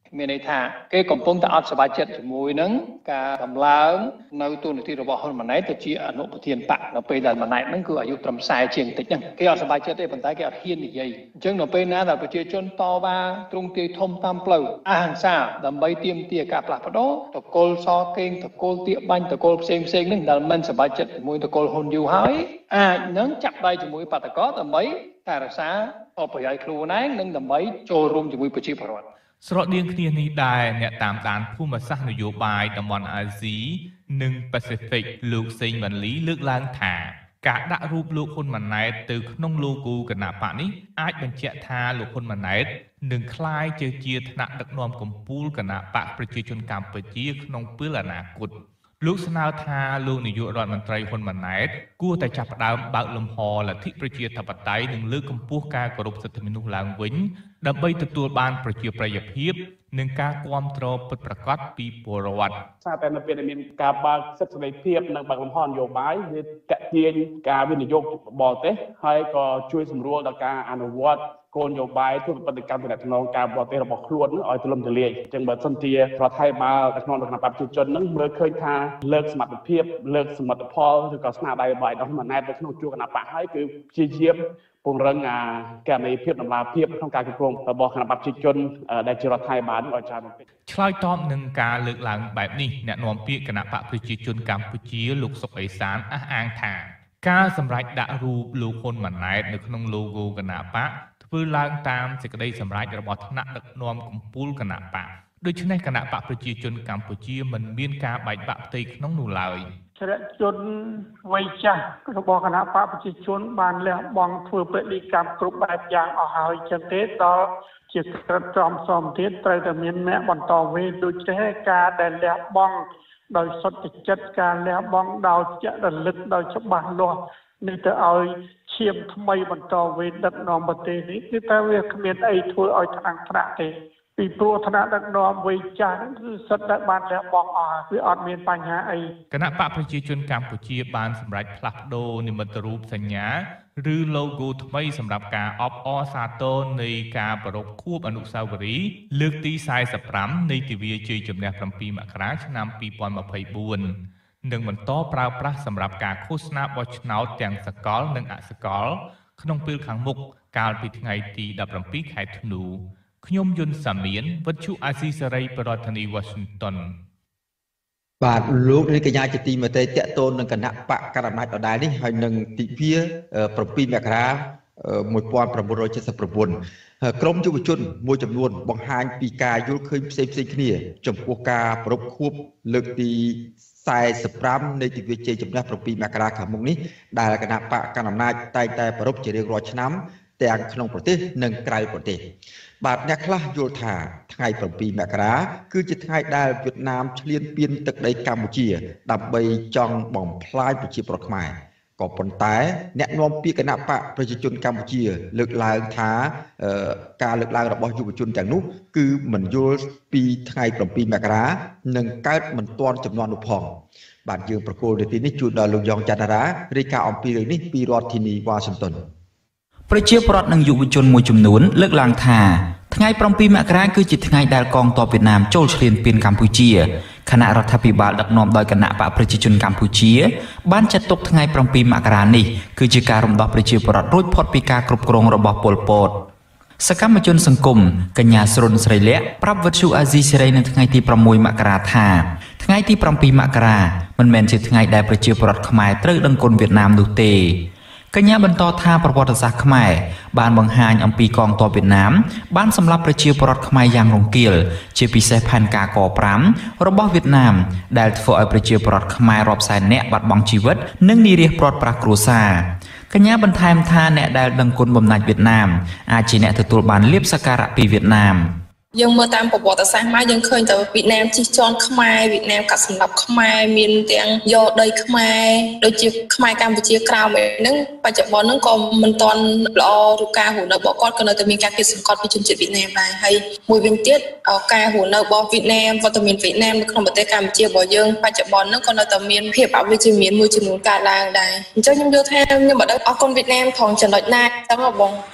មានន័យថាគេកំពុងតែអត់សប្បាយចិត្តជាមួយនឹងការតម្លើងនៅទូនាទីរបស់ហ៊ុនម៉ាណែតទៅជាអនុប្រធានបកនៅពេលដែលម៉ាណែតហ្នឹងគឺអាយុត្រឹមខ្សែជាងតិចហ្នឹងគេអត់សប្បាយចិត្តទេប៉ុន្តែគេអត់ហ៊ាននិយាយអញ្ចឹងនៅពេលណាដែលប្រជាជនតវ៉ាទ្រង់ទាយធំតាមផ្លូវអហិង្សាដើម្បីទាមទារការផ្លាស់ប្ដូរតកូលសកេងតកូលទៀបាញ់តកូលផ្សេងផ្សេងហ្នឹងដែលមិនសប្បាយចិត្តជាមួយតកូលហ៊ុនយូរហើយអាចនឹងចាប់ដៃជាមួយបាតកោដើម្បីតែរក្សាផលប្រយោជន៍ខ្លួនឯងនិងដើម្បីចូលរួមជាមួយប្រជាពលរដ្ឋស្រដៀងគ្នានេះដែរអ្នកតាមដានភូមិសាស្ត្រនយោបាយតំបន់អាស៊ីនិងប៉ាស៊ីហ្វិកលោកសេងវ៉ាន់លីលើកឡើងថាការដាក់រូបលោកហ៊ុនម៉ាណែតទៅក្នុងឡូហ្គោគណបកនេះអាចបញ្ជាក់ថាលោកហ៊ុនម៉ាណែតនឹងក្លាយជាជាថ្នាក់ដឹកនាំកម្ពុជាគណបកប្រជាជនកម្ពុជាក្នុងពេលអនាគតលោកស្នើថាលោកនាយករដ្ឋមន្ត្រីហ៊ុនម៉ាណែតគួរតែចាប់ផ្ដើមបើកលំហលទ្ធិប្រជាធិបតេយ្យនិងលើកកម្ពស់ការគោរពសិទ្ធិមនុស្សឡើងវិញដើម្បីទទួលបានប្រជាប្រិយភាពនិងការគាំទ្រពិតប្រាកដពីពលរដ្ឋថាតែនៅពេលដែលមានការបើកសិទ្ធិសេរីភាពនិងបើកលំហនយោបាយវាតាក់ទាញការវិនិយោគបរទេសហើយក៏ជួយសម្រួលដល់ការអនុវត្តគោលនយោបាយធ្វើប្រតិកម្មទំនាក់ទំនងការបរទេសរបស់ខ្លួនឲ្យទូលំទូលាយអញ្ចឹងបើសិនជារដ្ឋាភិបាលនៅក្នុងគណៈបព្វជិជននឹងមើលឃើញថាលើកសមត្ថភាពលើកសមិទ្ធផលឬក៏ស្នាដៃរបស់ឯកឧត្តមម៉ាណែតនៅក្នុងជួរគណៈបកហើយគឺព្យាយាមពង្រឹងអាកណនីភាពដំណាភាពក្នុងការគ្រប់គ្រងរបស់គណៈបព្វជិជនដែលជារដ្ឋាភិបាលឲ្យច្រើនពេកឆ្លើយតបនឹងការលើកឡើងបែបនេះអ្នកនាំពាក្យគណៈបកប្រជាជនកម្ពុជាលោកសុកអេសានអះអាងថាការសម្រេចដាក់រូបលោកហ៊ុនម៉ាណែតនៅក្នុងឡូហ្គោគណៈបកធ្វើឡើងតាមសេចក្តីសម្រេចរបស់ថ្នាក់ដឹកនាំកម្ពុជាគណៈបកដូច្នេះគណៈបកប្រជាជនកម្ពុជាមិនមានការបែកបាក់ផ្ទៃក្នុងនោះឡើយចរជនវ័យចាស់របស់គណៈបកប្រជាជនបានលះបង់ធ្វើពលិកម្មគ្រប់បែបយ៉ាងអស់ហើយចឹងទេដល់ជាក្រិតចំសំទៀតត្រូវតែមានអ្នកបន្តវេនដូចនេះការដែលលះបង់ដោយសុទ្ធចិត្តការលះបង់ដោយជារលឹកដោយច្បាស់លាស់នេះទៅឲ្យឈាមថ្មីបន្តវេនដឹកនាំប្រទេសនេះគឺតែវាគ្មានអីធ្វើឲ្យថ្នាំងថ្នាក់ទេពីព្រោះថ្នាក់ដឹកនាំវ័យចាស់ហ្នឹងគឺសិតតែបានលះបង់អស់វាអត់មានបញ្ហាអីគណៈបកប្រជាជនកម្ពុជាបានសម្រេចផ្លាស់ប្ដូរនិមិត្តរូបសញ្ញាឬ logo ថ្មីសម្រាប់ការអបអរសាទរនៃការប្រារព្ធខួបអនុស្សាវរីយ៍លើកទីសែសិបប្រាំនៃទិវាជ័យជំនះប្រាំពីរមករាឆ្នាំពីរពាន់ម្ភៃបួននិងបន្តប្រើប្រាស់សម្រាប់ការឃោសនាបោះឆ្នោតទាំងសកលនិងអសកលក្នុងពេលខាងមុខកាលពីថ្ងៃទីដប់ប្រាំពីរខែធ្នូខ្ញុំយុនសាមៀនវិទ្យុអាស៊ីសេរីប្រធានាធិបតី Washington បាទលោកនាងកញ្ញាជាទីមេត្រីតេតូននឹងគណៈបកកណ្ដាលអំណាចដដែលនេះហើយនឹងទិវាប្រាំពីរមករា១៩៧៩ក្រមយុវជនមួយចំនួនបង្ហាញពីការយល់ឃើញផ្សេងៗគ្នាចំពោះការប្រារព្ធខួបលើកទីសែសិបប្រាំនៃទិវាជ័យជំនះប្រាំពីរមករាខាងមុខនេះដែលគណៈបកកណ្ដាលអំណាចតែងតែប្រារព្ធជារៀងរាល់ឆ្នាំទាំងក្នុងប្រទេសនិងក្រៅប្រទេសបាទអ្នកខ្លះយល់ថាថ្ងៃប្រាំពីរមករាគឺជាថ្ងៃដែលវៀតណាមឈ្លានពានទឹកដីកម្ពុជាដើម្បីចង់បំផ្លាញប្រជាពលរដ្ឋខ្មែរក៏ប៉ុន្តែអ្នកនាំពាក្យគណៈបកប្រជាជនកម្ពុជាលើកឡើងថាការលើកឡើងរបស់យុវជនទាំងនោះគឺមិនយល់ពីថ្ងៃប្រាំពីរមករានឹងកើតមិនទាន់ចំនួននោះផងបាទយើងប្រកូលនាទីនេះជូនដល់លោកយ៉ងច័ន្ទរារាយការណ៍អំពីរឿងនេះពីរដ្ឋធានីវ៉ាស៊ីនតោនប្រជាពលរដ្ឋនិងយុវជនមួយចំនួនលើកឡើងថាថ្ងៃប្រាំពីរមករាគឺជាថ្ងៃដែលកងទ័ពវៀតណាមចូលឈ្លានពានកម្ពុជាគណៈរដ្ឋាភិបាលដឹកនាំដោយគណៈបកប្រជាជនកម្ពុជាបានចាត់ទុកថ្ងៃប្រាំពីរមករានេះគឺជាការរំដោះប្រជាពលរដ្ឋរួចផុតពីការគ្រប់គ្រងរបស់ប៉ុលពតសកម្មជនសង្គមកញ្ញាស្រុនស្រីលក្ខប្រាប់វិទ្យុអាស៊ីសេរីនៅថ្ងៃទីប្រាំមួយមករាថាថ្ងៃទីប្រាំពីរមករាមិនមែនជាថ្ងៃដែលប្រជាពលរដ្ឋខ្មែរត្រូវដឹងគុណវៀតណាមនោះទេកញ្ញាបន្តថាប្រវត្តិសាស្ត្រខ្មែរបានបង្ហាញអំពីកងទ័ពវៀតណាមបានសម្លាប់ប្រជាពលរដ្ឋខ្មែរយ៉ាងរង្គាលជាពិសេសផែនការកប្រាំរបស់វៀតណាមដែលធ្វើឲ្យប្រជាពលរដ្ឋខ្មែររាប់សែននាក់បាត់បង់ជីវិតនិងនិរាសព្រាត់ប្រាសគ្រួសារកញ្ញាបន្ថែមថាអ្នកដែលដឹងគុណបំណាច់វៀតណាមអាចជាអ្នកទទួលបានលាភសក្ការៈពីវៀតណាមយើងមើលតាមប្រវត្តិសាស្ត្រមកយើងឃើញតែវៀតណាមជិះជាន់ខ្មែរវៀតណាមកាត់សម្លាប់ខ្មែរមានទាំងយកដីខ្មែរដូចជាខ្មែរកម្ពុជាក្រៅហ្នឹងបច្ចុប្បន្នហ្នឹងក៏មិនទាន់ល្អឬការរស់នៅរបស់គាត់ក៏នៅតែមានការគិតសង្កត់ពីជនជាតិវៀតណាមដែរហើយមួយវិញទៀតការរស់នៅរបស់វៀតណាមវត្តមានវៀតណាមនៅក្នុងប្រទេសកម្ពុជារបស់យើងបច្ចុប្បន្នហ្នឹងក៏នៅតែមានភាពអវិជ្ជមានមួយចំនួនកើតឡើងដែរអញ្ចឹងខ្ញុំយល់ថាខ្ញុំមិនដឹងអរគុណវៀតណាមផងចំណុចណាចឹងបង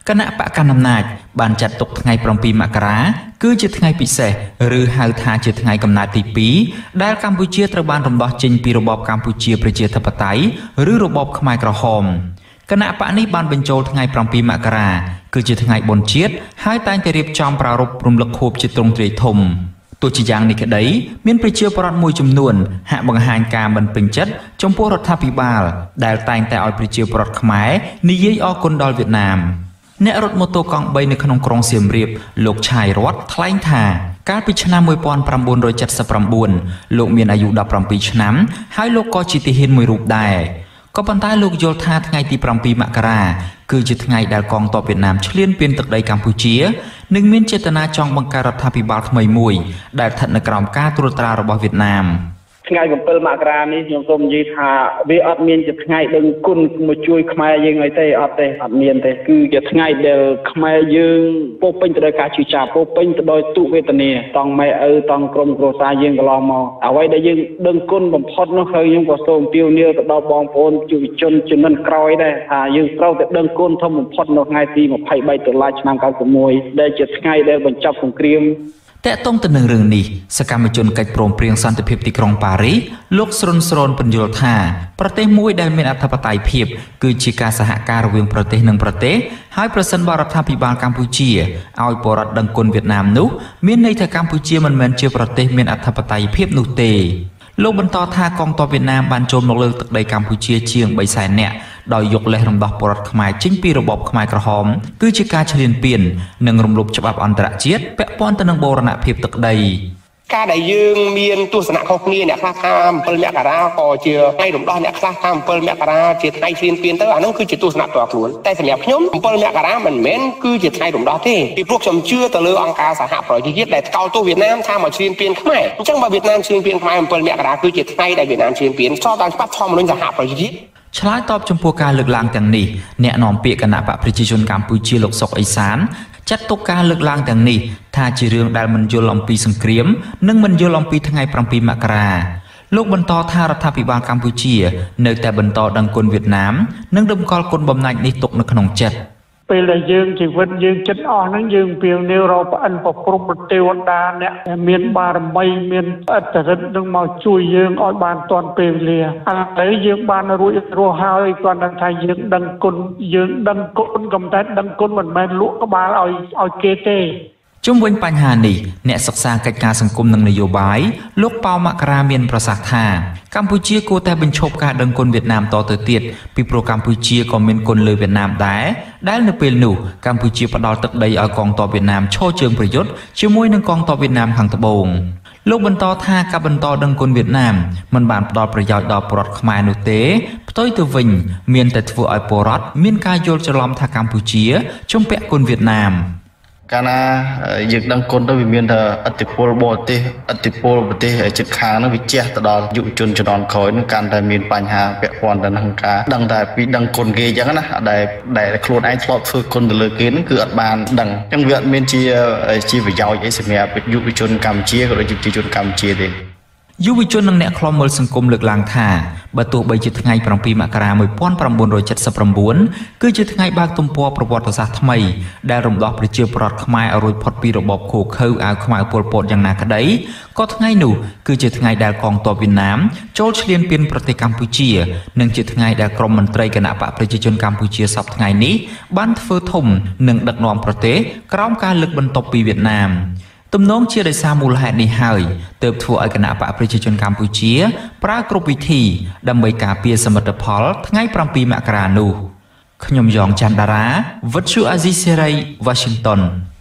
គណៈបកកណ្ដាលអំណាចបានចាត់ទុកថ្ងៃប្រាំពីរមករាគឺជាថ្ងៃពិសេសឬហៅថាជាថ្ងៃកំណើតទីពីរដែលកម្ពុជាត្រូវបានរំដោះចេញពីរបបកម្ពុជាប្រជាធិបតេយ្យឬរបបខ្មែរក្រហមគណៈបកនេះបានបញ្ចូលថ្ងៃប្រាំពីរមករាគឺជាថ្ងៃបុណ្យជាតិហើយតែងតែរៀបចំប្រារព្ធរំលឹកខួបជាទ្រង់ទ្រាយធំទោះជាយ៉ាងនេះក្តីមានប្រជាពលរដ្ឋមួយចំនួនហាក់បង្ហាញការមិនពេញចិត្តចំពោះរដ្ឋាភិបាលដែលតែងតែឲ្យប្រជាពលរដ្ឋខ្មែរនិយាយអគុណដល់វៀតណាមអ្នករត់ម៉ូតូកង់បីនៅក្នុងក្រុងសៀមរាបលោកឆាយរតថ្លែងថាកាលពីឆ្នាំmột nghìn chín trăm bảy mươi chínលោកមានអាយុដប់ប្រាំពីរឆ្នាំហើយលោកក៏ជាទាហានមួយរូបដែរក៏ប៉ុន្តែលោកយល់ថាថ្ងៃទីប្រាំពីរមករាគឺជាថ្ងៃដែលកងទ័ពវៀតណាមឈ្លានពានទឹកដីកម្ពុជានិងមានចេតនាចង់បង្កើតរដ្ឋាភិបាលថ្មីមួយដែលស្ថិតនៅក្រោមការត្រួតត្រារបស់វៀតណាមថ្ងៃ bảy មករានេះខ្ញុំសូមនិយាយថាវាអត់មានជាថ្ងៃដឹងគុណមកជួយខ្មែរយើងអីទេអត់ទេអត់មានទេគឺជាថ្ងៃដែលខ្មែរយើងពោពេញទៅដោយការជឿចាប់ពោពេញទៅដោយទុក្ខវេទនាតង់ម៉ែឪតង់ក្រុមគ្រួសារយើងកន្លងមកអ្វីដែលយើងដឹងគុណបំផុតនោះគឺខ្ញុំក៏សូមទាវនាវទៅដល់បងប្អូនយុវជនជំនាន់ក្រោយដែរថាយើងត្រូវតែដឹងគុណធំបំផុតនៅថ្ងៃទីยี่สิบสามតុលាឆ្នាំ九十一ដែលជាថ្ងៃដែលបញ្ចប់សង្គ្រាមតកតងទៅនឹងរឿងនេះសកម្មជនកិច្ចព្រមព្រៀងសន្តិភាពទីក្រុងប៉ារីសលោកស្រុនស្រនពន្យល់ថាប្រទេសមួយដែលមានអធិបតេយ្យភាពគឺជាការសហការរវាងប្រទេសនិងប្រទេសហើយប្រសិនបើរដ្ឋាភិបាលកម្ពុជាឲ្យបរដ្ឋដឹងគុណវៀតណាមនោះមានន័យថាកម្ពុជាមិនមែនជាប្រទេសមានអធិបតេយ្យភាពនោះទេលោកបន្តថាកងទ័ពវៀតណាមបានចូលមកលើទឹកដីកម្ពុជាជាងបីសែននាក់ដោយយកលេសរំដោះពលរដ្ឋខ្មែរចេញពីរបបខ្មែរក្រហមគឺជាការឈ្លានពាននិងរំលោភច្បាប់អន្តរជាតិពាក់ព័ន្ធទៅនឹងបូរណភាពទឹកដីការដែលយើងមានទស្សនៈខុសគ្នាអ្នកខ្លះថាbảyមករាក៏ជាថ្ងៃរំដោះអ្នកខ្លះថាbảyមករាជាថ្ងៃឈ្លានពានទៅអានោះគឺជាទស្សនៈផ្ទាល់ខ្លួនតែសម្រាប់ខ្ញុំbảyមករាមិនមែនគឺជាថ្ងៃរំដោះទេពីព្រោះខ្ញុំជឿទៅលើអង្គការសហប្រជាជាតិដែលថ្កោលទោសវៀតណាមថាមកឈ្លានពានខ្មែរអញ្ចឹងបើវៀតណាមឈ្លានពានខ្មែរbảyមករាគឺជាថ្ងៃដែលវៀតណាមឈ្លានពានស្របតាមច្បាប់ធម្មនុញ្ញសហប្រជាជាតិឆ្លើយតបចំពោះការលើកឡើងទាំងនេះអ្នកនាំពាក្យគណៈបកប្រជាជនកម្ពុជាលោកសុកអេសានចាត់ទុកការលើកឡើងទាំងនេះថាជារឿងដែលមិនយល់អំពីសង្គ្រាមនិងមិនយល់អំពីថ្ងៃប្រាំពីរមករាលោកបន្តថារដ្ឋាភិបាលកម្ពុជានៅតែបន្តដឹងគុណវៀតណាមនិងរំកិលគុណបំណាច់នេះទុកនៅក្នុងចិត្តពេលដែលយើងជីវិតយើងចិត្តអស់ហ្នឹងយើងពៀវនាវរកប្អិនប្រព្រំប្រទេវតាអ្នកមានបារមីមានអត្តរិទ្ធនឹងមកជួយយើងឲ្យបានទាន់ពេលវេលាឥឡូវយើងបានរួចរស់ហើយគាត់នឹងថាយើងដឹងគុណយើងដឹងគុណកំតែដឹងគុណមិនមែនលក់ក្បាលឲ្យឲ្យគេទេជុំវិញបញ្ហានេះអ្នកសិក្សាកិច្ចការសង្គមនិងនយោបាយលោកប៉ៅមករាមានប្រសាសន៍ថាកម្ពុជាគួរតែបញ្ឈប់ការដឹងគុណវៀតណាមតទៅទៀតពីព្រោះកម្ពុជាក៏មានគុណលើវៀតណាមដែរដែលនៅពេលនោះកម្ពុជាផ្ដល់ទឹកដីឲ្យកងទ័ពវៀតណាមឈរជើងប្រយុទ្ធជាមួយនឹងកងទ័ពវៀតណាមខាងត្បូងលោកបន្តថាការបន្តដឹងគុណវៀតណាមមិនបានផ្ដល់ប្រយោជន៍ដល់ពលរដ្ឋខ្មែរនោះទេផ្ទុយទៅវិញមានតែធ្វើឲ្យពលរដ្ឋមានការយល់ច្រឡំថាកម្ពុជាជំពាក់គុណវៀតណាមកាលណាយើងដឹងគុណទៅវាមានតែអតិពលបរទេសអតិពលប្រទេសជិតខាងនោះវាជះទៅដល់យុវជនជំនាន់ក្រោយនឹងកាន់តែមានបញ្ហាពាក់ព័ន្ធទៅនឹងការដឹងតែពីដឹងគុណគេអញ្ចឹងណាដែលដែលខ្លួនឯងធ្លាប់ធ្វើគុណទៅលើគេហ្នឹងគឺអត់បានដឹងអញ្ចឹងវាអត់មានជាជាប្រយោជន៍អីសម្រាប់យុវជនកម្ពុជាក៏ដូចជាប្រជាជនកម្ពុជាទេយុវជននិងអ្នកខ្លំមើលសង្គមលើកឡើងថាបើទោះបីជាថ្ងៃប្រាំពីរមករាmột nghìn chín trăm bảy mươi chínគឺជាថ្ងៃបើកទំព័រប្រវត្តិសាស្ត្រថ្មីដែលរំដោះប្រជាពលរដ្ឋខ្មែរឲ្យរួចផុតពីរបបឃោឃៅអាវខ្មៅប៉ុលពតយ៉ាងណាក្តីក៏ថ្ងៃនោះគឺជាថ្ងៃដែលកងទ័ពវៀតណាមចូលឈ្លានពានប្រទេសកម្ពុជានិងជាថ្ងៃដែលក្រុមមន្ត្រីគណៈបកប្រជាជនកម្ពុជាសប្តាហ៍ថ្ងៃនេះបានធ្វើធំនិងដឹកនាំប្រទេសក្រោមការលើកបន្ទប់ពីវៀតណាមទំនងជាដោយសារមូលហេតុនេះហើយទើបធ្វើឲ្យគណៈបកប្រជាជនកម្ពុជាប្រើគ្រប់វិធីដើម្បីការពារសមិទ្ធផលថ្ងៃប្រាំពីរមករានោះខ្ញុំយ៉ងច័ន្ទតារាវិទ្យុអាស៊ីសេរី Washington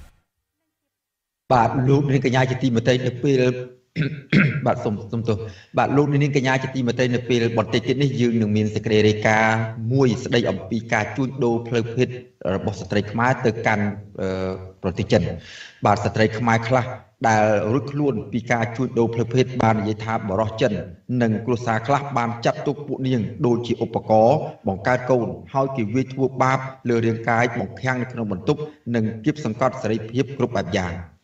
បាទលោកនាងកញ្ញាជាទីមេត្រីនៅពេលបាទសូមសូមទោសបាទលោកនាងកញ្ញាជាទីមេត្រីនៅពេលបន្តិចទៀតនេះយើងនឹងមានសេចក្តីរាយការណ៍មួយស្តីអំពីការជួញដូរផ្លូវភេទរបស់ស្ត្រីខ្មែរទៅកាន់ប្រទេសចិនបាទស្ត្រីខ្មែរខ្លះដែលរួចខ្លួនពីការជួញដូរផ្លូវភេទបាននិយាយថាបរិសុទ្ធចិននិងគ្រួសារខ្លះបានចាត់ទុកពួកនាងដូចជាឧបករណ៍បង្កើតកូនហើយគេវាយធ្វើបាបលើរាងកាយបង្ខាំងនៅក្នុងបន្ទប់និងគៀបសង្កត់សេរីភាពគ្រប់បែបយ៉ាង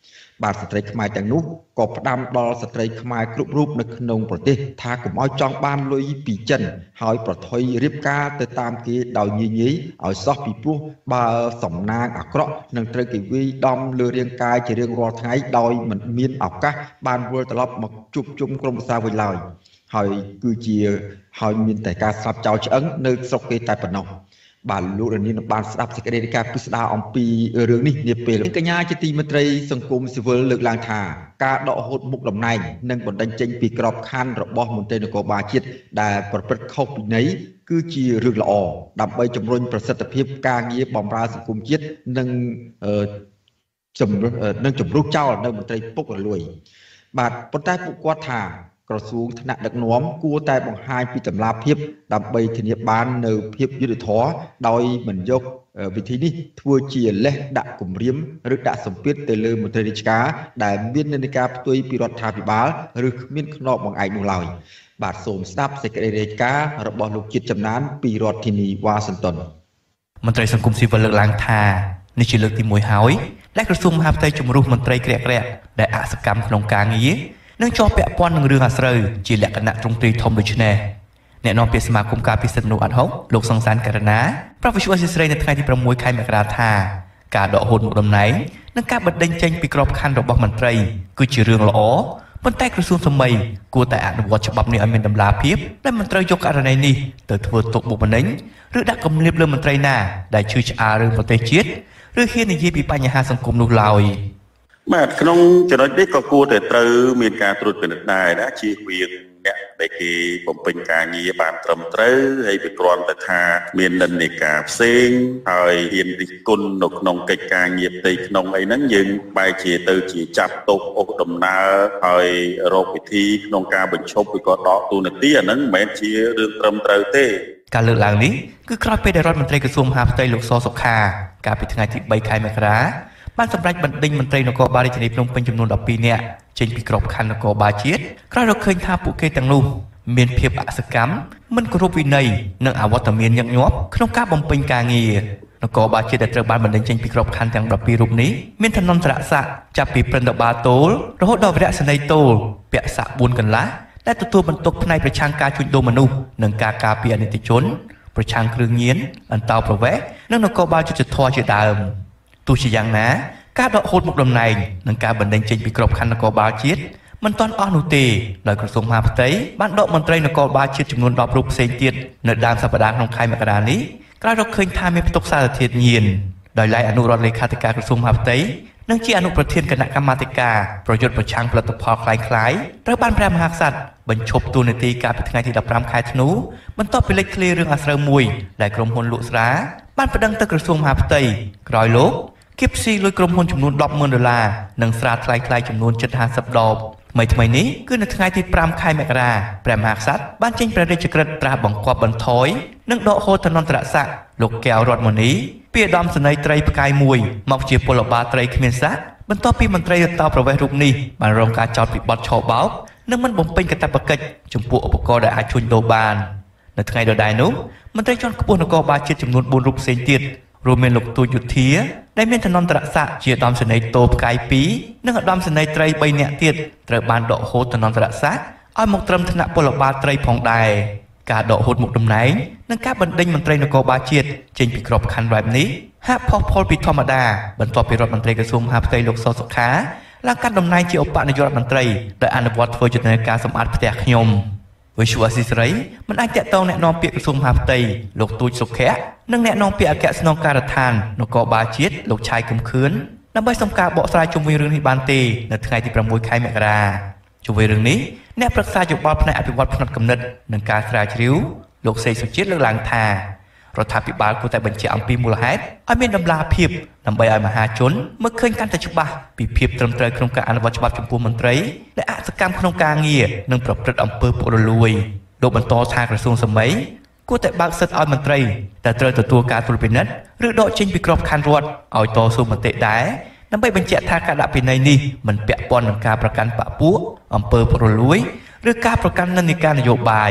បាទស្ត្រីខ្មែរទាំងនោះក៏ផ្ដាំដល់ស្ត្រីខ្មែរគ្រប់រូបនៅក្នុងប្រទេសថាកុំឲ្យចង់បានលុយពីចិនហើយប្រថុយរៀបការទៅតាមគេដោយញញីឲ្យសោះពីព្រោះបើសំណាងអាក្រក់នឹងត្រូវគេវាយដំលើរាងកាយជារៀងរាល់ថ្ងៃដោយមិនមានឱកាសបានវិលត្រឡប់មកជួបជុំក្រុមប្រឹក្សាវិញឡើយហើយគឺជាហើយមានតែការស្លាប់ចោលឆ្អឹងនៅស្រុកគេតែប៉ុណ្ណោះបាទលោករានីនឹងបានស្ដាប់សេចក្តីរាយការណ៍ពិស្ដារអំពីរឿងនេះនាពេលកញ្ញាជាទីមេត្រីសង្គមស៊ីវិលលើកឡើងថាការដកហូតមុខតំណែងនិងបណ្តេញចេញពីក្របខ័ណ្ឌរបស់មន្ត្រីនគរបាលជាតិដែលប្រព្រឹត្តខុសពីន័យគឺជារឿងល្អដើម្បីជំរុញប្រសិទ្ធភាពការងារបម្រើសង្គមជាតិនិងជំរុញនិងជំរុញចោលនៅមន្ត្រីពុករលួយបាទប៉ុន្តែពួកគាត់ថាក្រសួងថ្នាក់ដឹកនាំគួរតែបង្ហាញពីតម្លាភាពដើម្បីធានាបាននៅភាពយុត្តិធម៌ដោយមិនយកវិធីនេះធ្វើជាលេសដាក់គម្រាមឬដាក់សម្ពាធទៅលើមន្ត្រីរាជការដែលមាននិន្នាការផ្ទុយពីរដ្ឋាភិបាលឬគ្មានខ្នងបង្អែកនោះឡើយបាទសូមស្ដាប់សេចក្តីរាយការណ៍របស់លោកជាតិចំណានពីរដ្ឋធានីវ៉ាស៊ីនតោនមន្ត្រីសង្គមស៊ីវិលលើកឡើងថានេះជាលើកទីមួយហើយដែលក្រសួងមហាផ្ទៃជំរុះមន្ត្រីក្រាក់ក្រាក់ដែលអសកម្មក្នុងការងារនឹងជាប់ពាក់ព័ន្ធនឹងរឿងអាស្រូវជាលក្ខណៈទ្រង់ទ្រាយធំដូចនេះអ្នកនាំពាក្យសមាគមការពិសិដ្ឋមនុស្សអាត់ហុកលោកសង្សានករណាប្រពន្ធវិទ្យាស្រីនៅថ្ងៃទីប្រាំមួយខែមករាថាការដកហូតមុខតំណែងនិងការបណ្តេញចេញពីក្របខ័ណ្ឌរបស់មន្ត្រីគឺជារឿងល្អប៉ុន្តែក្រសួងសម័យគួរតែអនុវត្តច្បាប់នេះឲ្យមានតម្លាភាពដែលមិនត្រូវយកករណីនេះទៅធ្វើទុកបុកម្នេញឬដាក់គំនាបលើមន្ត្រីណាដែលឈឺឆ្អាលរឿងប្រទេសជាតិឬហ៊ាននិយាយពីបញ្ហាសង្គមនោះឡើយបាទក្នុងចំណុចនេះក៏គួរតែត្រូវមានការត្រួតពិនិត្យដែរណាជៀសវាងអ្នកដែលគេបំពេញការងារបានត្រឹមត្រូវហើយវាគ្រាន់តែថាមាននិន្នាការផ្សេងហើយហ៊ានរិះគន់នៅក្នុងកិច្ចការងារផ្ទៃក្នុងអីហ្នឹងយើងបែរជាទៅជាចាប់ទោសអូសដំណើរហើយរកវិធីក្នុងការបញ្ឈប់ឬក៏ដកទូនាទីអាហ្នឹងមិនមែនជារឿងត្រឹមត្រូវទេការលើកឡើងនេះគឺក្រោយពេលដែលរដ្ឋមន្ត្រីក្រសួងមហាផ្ទៃលោកសសុខាកាលពីថ្ងៃទីបីខែមករាបានសម្រេចបណ្តេញមន្ត្រីនគរបាលរាជធានីភ្នំពេញចំនួនដប់ពីរនាក់ចេញពីក្របខ័ណ្ឌនគរបាលជាតិក្រោយរកឃើញថាពួកគេទាំងនោះមានភាពអសកម្មមិនគោរពវិន័យនិងអវត្តមានញឹកញាប់ក្នុងការបំពេញការងារនគរបាលជាតិដែលត្រូវបានបណ្តេញចេញពីក្របខ័ណ្ឌទាំងដប់ពីររូបនេះមានឋានន្តរស័ក្តិចាប់ពីព្រឹទ្ធបាលទោលរហូតដល់វីរៈសេនីយ៍ទោលពាក់ស័ក្តិបួនកន្លះដែលទទួលបន្ទុកផ្នែកប្រឆាំងការជួញដូរមនុស្សនិងការការពារអនិច្ចជនប្រឆាំងគ្រឿងញៀនអន្តោប្រវេសន៍និងនគរបាលយុត្តិធម៌ជាដើមទោះជាយ៉ាងណាការដកហូតមុខតំណែងនិងការបណ្តេញចេញពីក្របខ័ណ្ឌនគរបាលជាតិមិនទាន់អស់នោះទេដោយក្រសួងមហាផ្ទៃបានដកមន្ត្រីនគរបាលជាតិចំនួនដប់រូបផ្សេងទៀតនៅដើមសប្តាហ៍ក្នុងខែមករានេះក្រោយរកឃើញថាមានផ្ទុកសារធាតុញៀនដោយឡែកអនុរដ្ឋលេខាធិការក្រសួងមហាផ្ទៃនិងជាអនុប្រធានគណៈកម្មាធិការប្រយុទ្ធប្រឆាំងផលិតផលคล้ายៗត្រូវបានព្រះមហាក្សត្របញ្ឈប់តួនាទីកាលពីថ្ងៃទីដប់ប្រាំខែធ្នូបន្ទាប់ពីលេចធ្លាយរឿងអាស្រូវមួយដែលក្រុមហ៊ុនលក់ស្រាបានប្តឹងទៅក្រសួងមហាផ្ទៃក្រោយលោកគៀបស៊ីលុយក្រុមហ៊ុនចំនួនដប់ម៉ឺនដុល្លារនិងស្រាថ្លៃថ្លៃចំនួនជិតហាសិបដបថ្មីថ្មីនេះគឺនៅថ្ងៃទីប្រាំខែមករាព្រះមហាក្សត្របានចេញព្រះរាជក្រឹត្យត្រាស់បង្គាប់បន្ថយនិងដកហូតឋានន្តរស័ក្តិលោកកែវរតមនីពីឧត្តមសេនីយ៍ត្រីផ្កាយមួយមកជាពលបាលត្រីគ្មានស័ក្តិបន្ទាប់ពីមន្ត្រីរដ្ឋាភិបាលប្រវេសរូបនេះបានរងការចោទពីបទឆបោកនិងមិនបំពេញកាតព្វកិច្ចចំពោះឧបករណ៍ដែលអាចជួញដូរបាននៅថ្ងៃដដែលនោះមន្ត្រីជាន់ខ្ពស់នគរបាលជាតិចំនួនបួនរូបផ្សេងទៀតរួមមានលោកទូចយុធាដែលមានឋានន្តរស័ក្តិជាឧត្តមសេនីយ៍តូផ្កាយពីរនិងឧត្តមសេនីយ៍ត្រីបីនាក់ទៀតត្រូវបានដកហូតឋានន្តរស័ក្តិឲ្យមកត្រឹមថ្នាក់ពលបាលត្រីផងដែរការដកហូតមុខតំណែងនិងការបណ្តេញមន្ត្រីនគរបាលជាតិចេញពីក្របខ័ណ្ឌបែបនេះហាក់ផុសផុលពីធម្មតាបន្ទាប់ពីរដ្ឋមន្ត្រីក្រសួងមហាផ្ទៃលោកសសុខាឡើងកាត់តំណែងជាឧបនាយករដ្ឋមន្ត្រីដែលអនុវត្តធ្វើយុទ្ធនាការសម្អាតផ្ទះខ្ញុំវិសុវអស៊ីសេរីមិនអាចតាក់ទងแนะនាំពាក្យក្រសួងមហាផ្ទៃលោកទូចសុខៈនិងแนะនាំពាក្យអគ្គស្នងការដ្ឋាននគរបាលជាតិលោកឆាយកំខឿនដើម្បីសុំការបកស្រាយជុំវិញរឿងនេះបានទេនៅថ្ងៃទីប្រាំមួយខែមករាជុំវិញរឿងនេះអ្នកប្រឹក្សាយោបល់ផ្នែកអភិវឌ្ឍផ្នែកគំនិតនិងការស្រាវជ្រាវលោកសេកសុជាតិលើកឡើងថារដ្ឋាភិបាលគួរតែបញ្ជាក់អំពីមូលហេតុឲ្យមានតម្លាភាពដើម្បីឲ្យមហាជនមើលឃើញកាន់តែច្បាស់ពីភាពត្រឹមត្រូវក្នុងការអនុវត្តច្បាប់ចំពោះមន្ត្រីដែលអសកម្មក្នុងការងារនិងប្រព្រឹត្តអំពើពុករលួយលោកបន្តថាក្រសួងសម័យគួរតែបើកសិទ្ធិឲ្យមន្ត្រីដែលត្រូវទទួលការត្រួតពិនិត្យឬដកចេញពីក្របខ័ណ្ឌរដ្ឋឲ្យតស៊ូមតិដែរដើម្បីបញ្ជាក់ថាការដាក់ពិន័យនេះមិនពាក់ព័ន្ធនឹងការប្រកាន់បកពួកអំពើពុករលួយឬការប្រកាន់និន្នាការនយោបាយ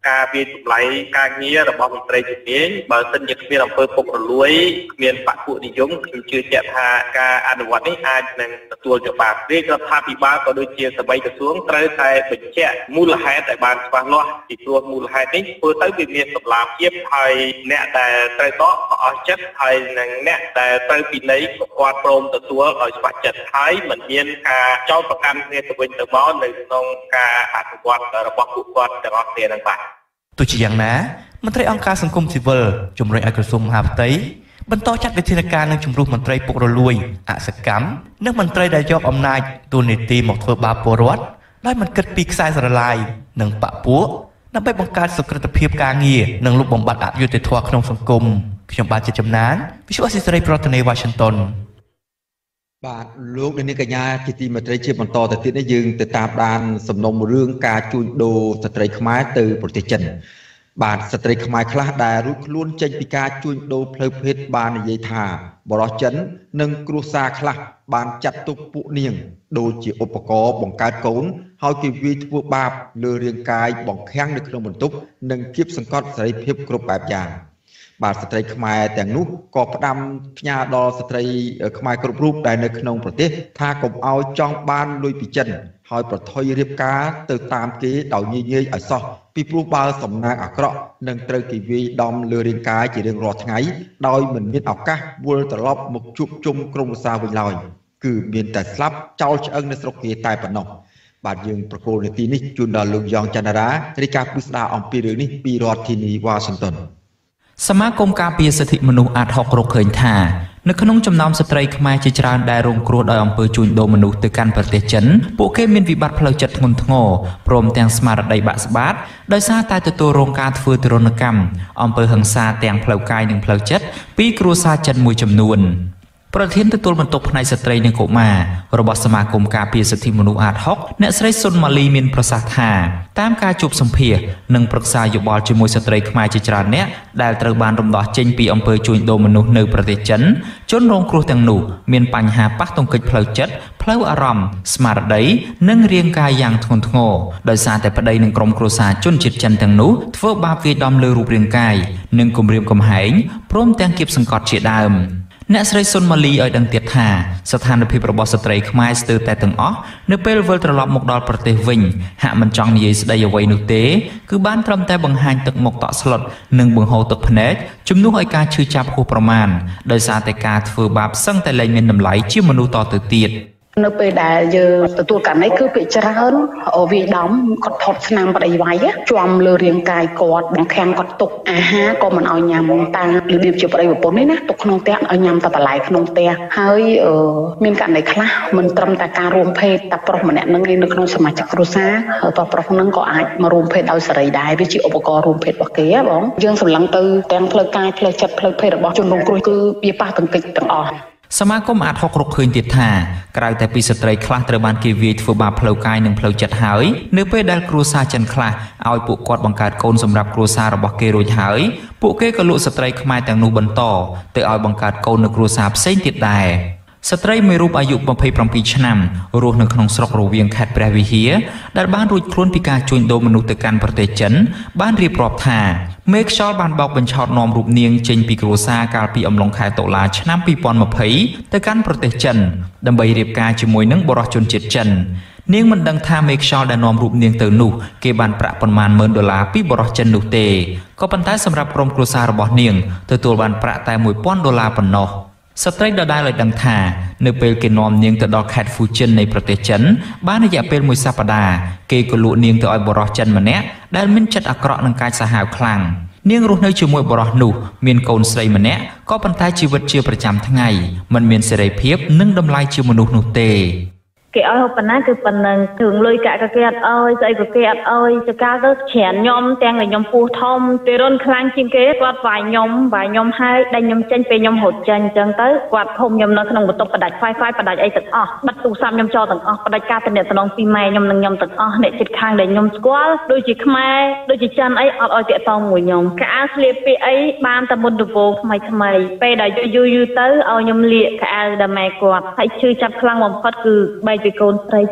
ការវាតម្លៃការងាររបស់មន្ត្រីជំនាញបើសិនជាគ្មានអំពើពុករលួយគ្មានបកពួកនិយមខ្ញុំជឿជាក់ថាការអនុវត្តនេះអាចនឹងទទួលយកបានរាជរដ្ឋាភិបាលក៏ដូចជាសមីក្រសួងត្រូវតែបញ្ជាក់មូលហេតុឲ្យបានច្បាស់លាស់ពីព្រោះមូលហេតុនេះធ្វើទៅវាមានតម្លាភាពហើយអ្នកដែលត្រូវដកក៏អស់ចិត្តហើយនឹងអ្នកដែលត្រូវពិន័យក៏គាត់ព្រមទទួលដោយច្បាស់ចិត្តហើយមិនមានការចោទប្រកាន់គ្នាទៅវិញទៅមកនៅក្នុងការអនុវត្តរបស់ពួកគាត់ទាំងអស់គ្នានឹងបាទទោះជាយ៉ាងណាមន្ត្រីអង្គការសង្គមស៊ីវិលជំរុញឲ្យក្រសួងមហាផ្ទៃបន្តចាត់វិធានការនឹងជំរុះមន្ត្រីពុករលួយអសកម្មនិងមន្ត្រីដែលយកអំណាចទូនីតិមកធ្វើបាបពលរដ្ឋដោយមិនគិតពីខ្សែស្រឡាយនិងបកពួកដើម្បីបង្កើតសុក្រិតភាពការងារនិងលុបបំបាត់អយុត្តិធម៌ក្នុងសង្គមខ្ញុំបាទជាចំណានវិទ្យុអស៊ីសេរីប្រធានាទី Washington បាទលោកនាងកញ្ញាជាទីមេត្រីជាបន្តទៅទៀតនេះយើងទៅតាមដានសំណុំរឿងការជួញដូរស្ត្រីខ្មែរទៅប្រទេសចិនបាទស្ត្រីខ្មែរខ្លះដែលរួចខ្លួនចេញពីការជួញដូរផ្លូវភេទបាននិយាយថាបរិសុទ្ធចិននិងគ្រួសារខ្លះបានចាត់ទុកពួកនាងដូចជាឧបករណ៍បង្កើតកូនហើយគេវាយធ្វើបាបលើរាងកាយបង្ខាំងនៅក្នុងបន្ទប់និងគៀបសង្កត់សេរីភាពគ្រប់បែបយ៉ាងបាទស្ត្រីខ្មែរទាំងនោះក៏ផ្ដាំផ្ញើដល់ស្ត្រីខ្មែរគ្រប់រូបដែលនៅក្នុងប្រទេសថាកុំឲ្យចង់បានលុយពីចិនហើយប្រថុយរៀបការទៅតាមគេដោយងាយងាយឲ្យសោះពីព្រោះបើសំណាងអាក្រក់នឹងត្រូវគេវាយដំលើរាងកាយជារៀងរាល់ថ្ងៃដោយមិនមានឱកាសវិលត្រឡប់មកជួបជុំក្រុមគ្រួសារវិញឡើយគឺមានតែស្លាប់ចោលឆ្អឹងនៅស្រុកគេតែប៉ុណ្ណោះបាទយើងប្រកូលនាទីនេះជូនដល់លោកយ៉ងច័ន្ទរារាយការណ៍ពិស្ដារអំពីរឿងនេះពីរដ្ឋធានី Washington សមាគមការពារសិទ្ធិមនុស្សអាតហុករកឃើញថានៅក្នុងចំណោមស្ត្រីខ្មែរជាច្រើនដែលរងគ្រោះដោយអំពើជួញដូរមនុស្សទៅកាន់ប្រទេសចិនពួកគេមានវិបត្តិផ្លូវចិត្តធ្ងន់ធ្ងរព្រមទាំងស្មារតីបាក់ស្បាតដោយសារតែទទួលរងការធ្វើទរណកម្មអំពើហិង្សាទាំងផ្លូវកាយនិងផ្លូវចិត្តពីគ្រួសារចិនមួយចំនួនប្រធានទទួលបន្ទុកផ្នែកស្ត្រីនិងកុមាររបស់សមាគមការពារសិទ្ធិមនុស្សអាតហុកអ្នកស្រីសុនម៉ាលីមានប្រសាសន៍ថាតាមការជួបសម្ភាសនិងប្រឹក្សាយោបល់ជាមួយស្ត្រីខ្មែរជាច្រើនអ្នកដែលត្រូវបានរំដោះចេញពីអំពើជួញដូរមនុស្សនៅប្រទេសចិនជនរងគ្រោះទាំងនោះមានបញ្ហាប៉ះទង្គិចផ្លូវចិត្តផ្លូវអារម្មណ៍ស្មារតីនិងរាងកាយយ៉ាងធ្ងន់ធ្ងរដោយសារតែប្តីនិងក្រុមគ្រួសារជនជាតិចិនទាំងនោះធ្វើបាបវាយដំលើរូបរាងកាយនិងគំរាមកំហែងព្រមទាំងគៀបសង្កត់ជាដើមអ្នកស្រីសុនម៉ាលីឲ្យដឹងទៀតថាស្ថានភាពរបស់ស្ត្រីខ្មែរស្ទើរតែទាំងអស់នៅពេលវិលត្រឡប់មកដល់ប្រទេសវិញហាក់មិនចង់និយាយស្ដីអ្វីនោះទេគឺបានត្រឹមតែបង្ហាញទឹកមុខតក់ស្លុតនិងបង្ហូរទឹកភ្នែកជំនួសឲ្យការឈឺចាប់ហួសប្រមាណដោយសារតែការធ្វើបាបសឹងតែលែងមានតម្លៃជាមនុស្សតទៅទៀតនៅពេលដែលយើងទទួលករណីគឺពេលច្រើនវាយដំគាត់ថតស្នាមប្តីវាយជាប់លើរាងកាយគាត់បង្ខាំងគាត់ទុកអាហារក៏មិនឲ្យញ៉ាំតាមរបៀបជាប្តីប្រពន្ធនេះណាទុកក្នុងផ្ទះឲ្យញ៉ាំតែបន្លែក្នុងផ្ទះហើយមានករណីខ្លះមិនត្រឹមតែការរួមភេទតែប្រុសម្នាក់នឹងឯនៅក្នុងសមាជិកគ្រួសារហើយប្រុសនឹងក៏អាចមករួមភេទដោយសេរីដែរវាជាឧបករណ៍រួមភេទរបស់គេបងយើងសម្លឹងទៅទាំងផ្លូវកាយផ្លូវចិត្តផ្លូវភេទរបស់ជនរងគ្រោះគឺវាប៉ះទង្គិចទាំងអស់សមាគមអាតហុករកឃើញទៀតថាក្រៅតែពីស្ត្រីខ្លះត្រូវបានគេវាយធ្វើបាបផ្លូវកាយនិងផ្លូវចិត្តហើយនៅពេលដែលគ្រួសារចិនខ្លះឲ្យពួកគាត់បង្កើតកូនសម្រាប់គ្រួសាររបស់គេរួចហើយពួកគេក៏លក់ស្ត្រីខ្មែរទាំងនោះបន្តទៅឲ្យបង្កើតកូននៅគ្រួសារផ្សេងទៀតដែរស្ត្រីមួយរូបអាយុยี่สิบเจ็ดឆ្នាំរស់នៅក្នុងស្រុករវៀងខេត្តព្រះវិហារដែលបានរួចខ្លួនពីការជួញដូរមនុស្សទៅកាន់ប្រទេសចិនបានរៀបរាប់ថាមេខ្យល់បានបោកបញ្ឆោតនាំរូបនាងចេញពីគ្រួសារកាលពីអំឡុងខែតុលាឆ្នាំยี่สิบยี่สิบទៅកាន់ប្រទេសចិនដើម្បីរៀបការជាមួយនឹងបរិសុទ្ធជនជាតិចិននាងមិនដឹងថាមេខ្យល់ដែលនាំរូបនាងទៅនោះគេបានប្រាក់ប៉ុន្មានម៉ឺនដុល្លារពីបរិសុទ្ធចិននោះទេក៏ប៉ុន្តែសម្រាប់ក្រុមគ្រួសាររបស់នាងទទួលបានប្រាក់តែមួយពាន់ដុល្លារប៉ុណ្ណោះស្ត្រីដដែលឲ្យដឹងថានៅពេលគេនាំនាងទៅដល់ខេត្តហ្វូជិននៃប្រទេសចិនបានរយៈពេលមួយសប្តាហ៍គេក៏លក់នាងទៅឲ្យបរិសុទ្ធចិនម្នាក់ដែលមានចិត្តអាក្រក់និងកាចសាហាវខ្លាំងនាងរស់នៅជាមួយបរិសុទ្ធនោះមានកូនស្រីម្នាក់ក៏ប៉ុន្តែជីវិតជាប្រចាំថ្ងៃមិនមានសេរីភាពនិងតម្លៃជាមនុស្សនោះទេគេឲ្យហូបប៉ុណ្ណាគឺប៉ុណ្ណឹងគ្រឿងលុយកាក់ក៏គេអត់ឲ្យស្អីក៏គេអត់ឲ្យចកាលទៅច្រើនខ្ញុំទាំងតែខ្ញុំពោះធំពេលរុនខ្លាំងជាងគេគាត់វាយខ្ញុំវាយខ្ញុំហើយដេញខ្ញុំចេញពេលខ្ញុំរត់ចេញអញ្ចឹងទៅគាត់ឃុំខ្ញុំនៅក្នុងបន្ទប់បដាច់ Wi-Fi បដាច់អីទាំងអស់បិទទូរស័ព្ទខ្ញុំចោលទាំងអស់បដាច់ការទំនាក់ទំនងពីម៉ែខ្ញុំនិងខ្ញុំទាំងអស់អ្នកជិតខាងដែលខ្ញុំស្គាល់ដូចជាខ្មែរដូចជាចិនអីអត់ឲ្យតាក់ទងមួយខ្ញុំកៅអៅស្លៀកពាក់អីបានតែមុនដំបូងថ្មីថ្មីពេលដែលយូរយូរទៅឲ្យខ្ញុំលាកកៅអៅដល់ម៉ែគាត់ហើយឈឺចាប់ខ្លាំងបំផុតគឺបែកពីកូនស្រី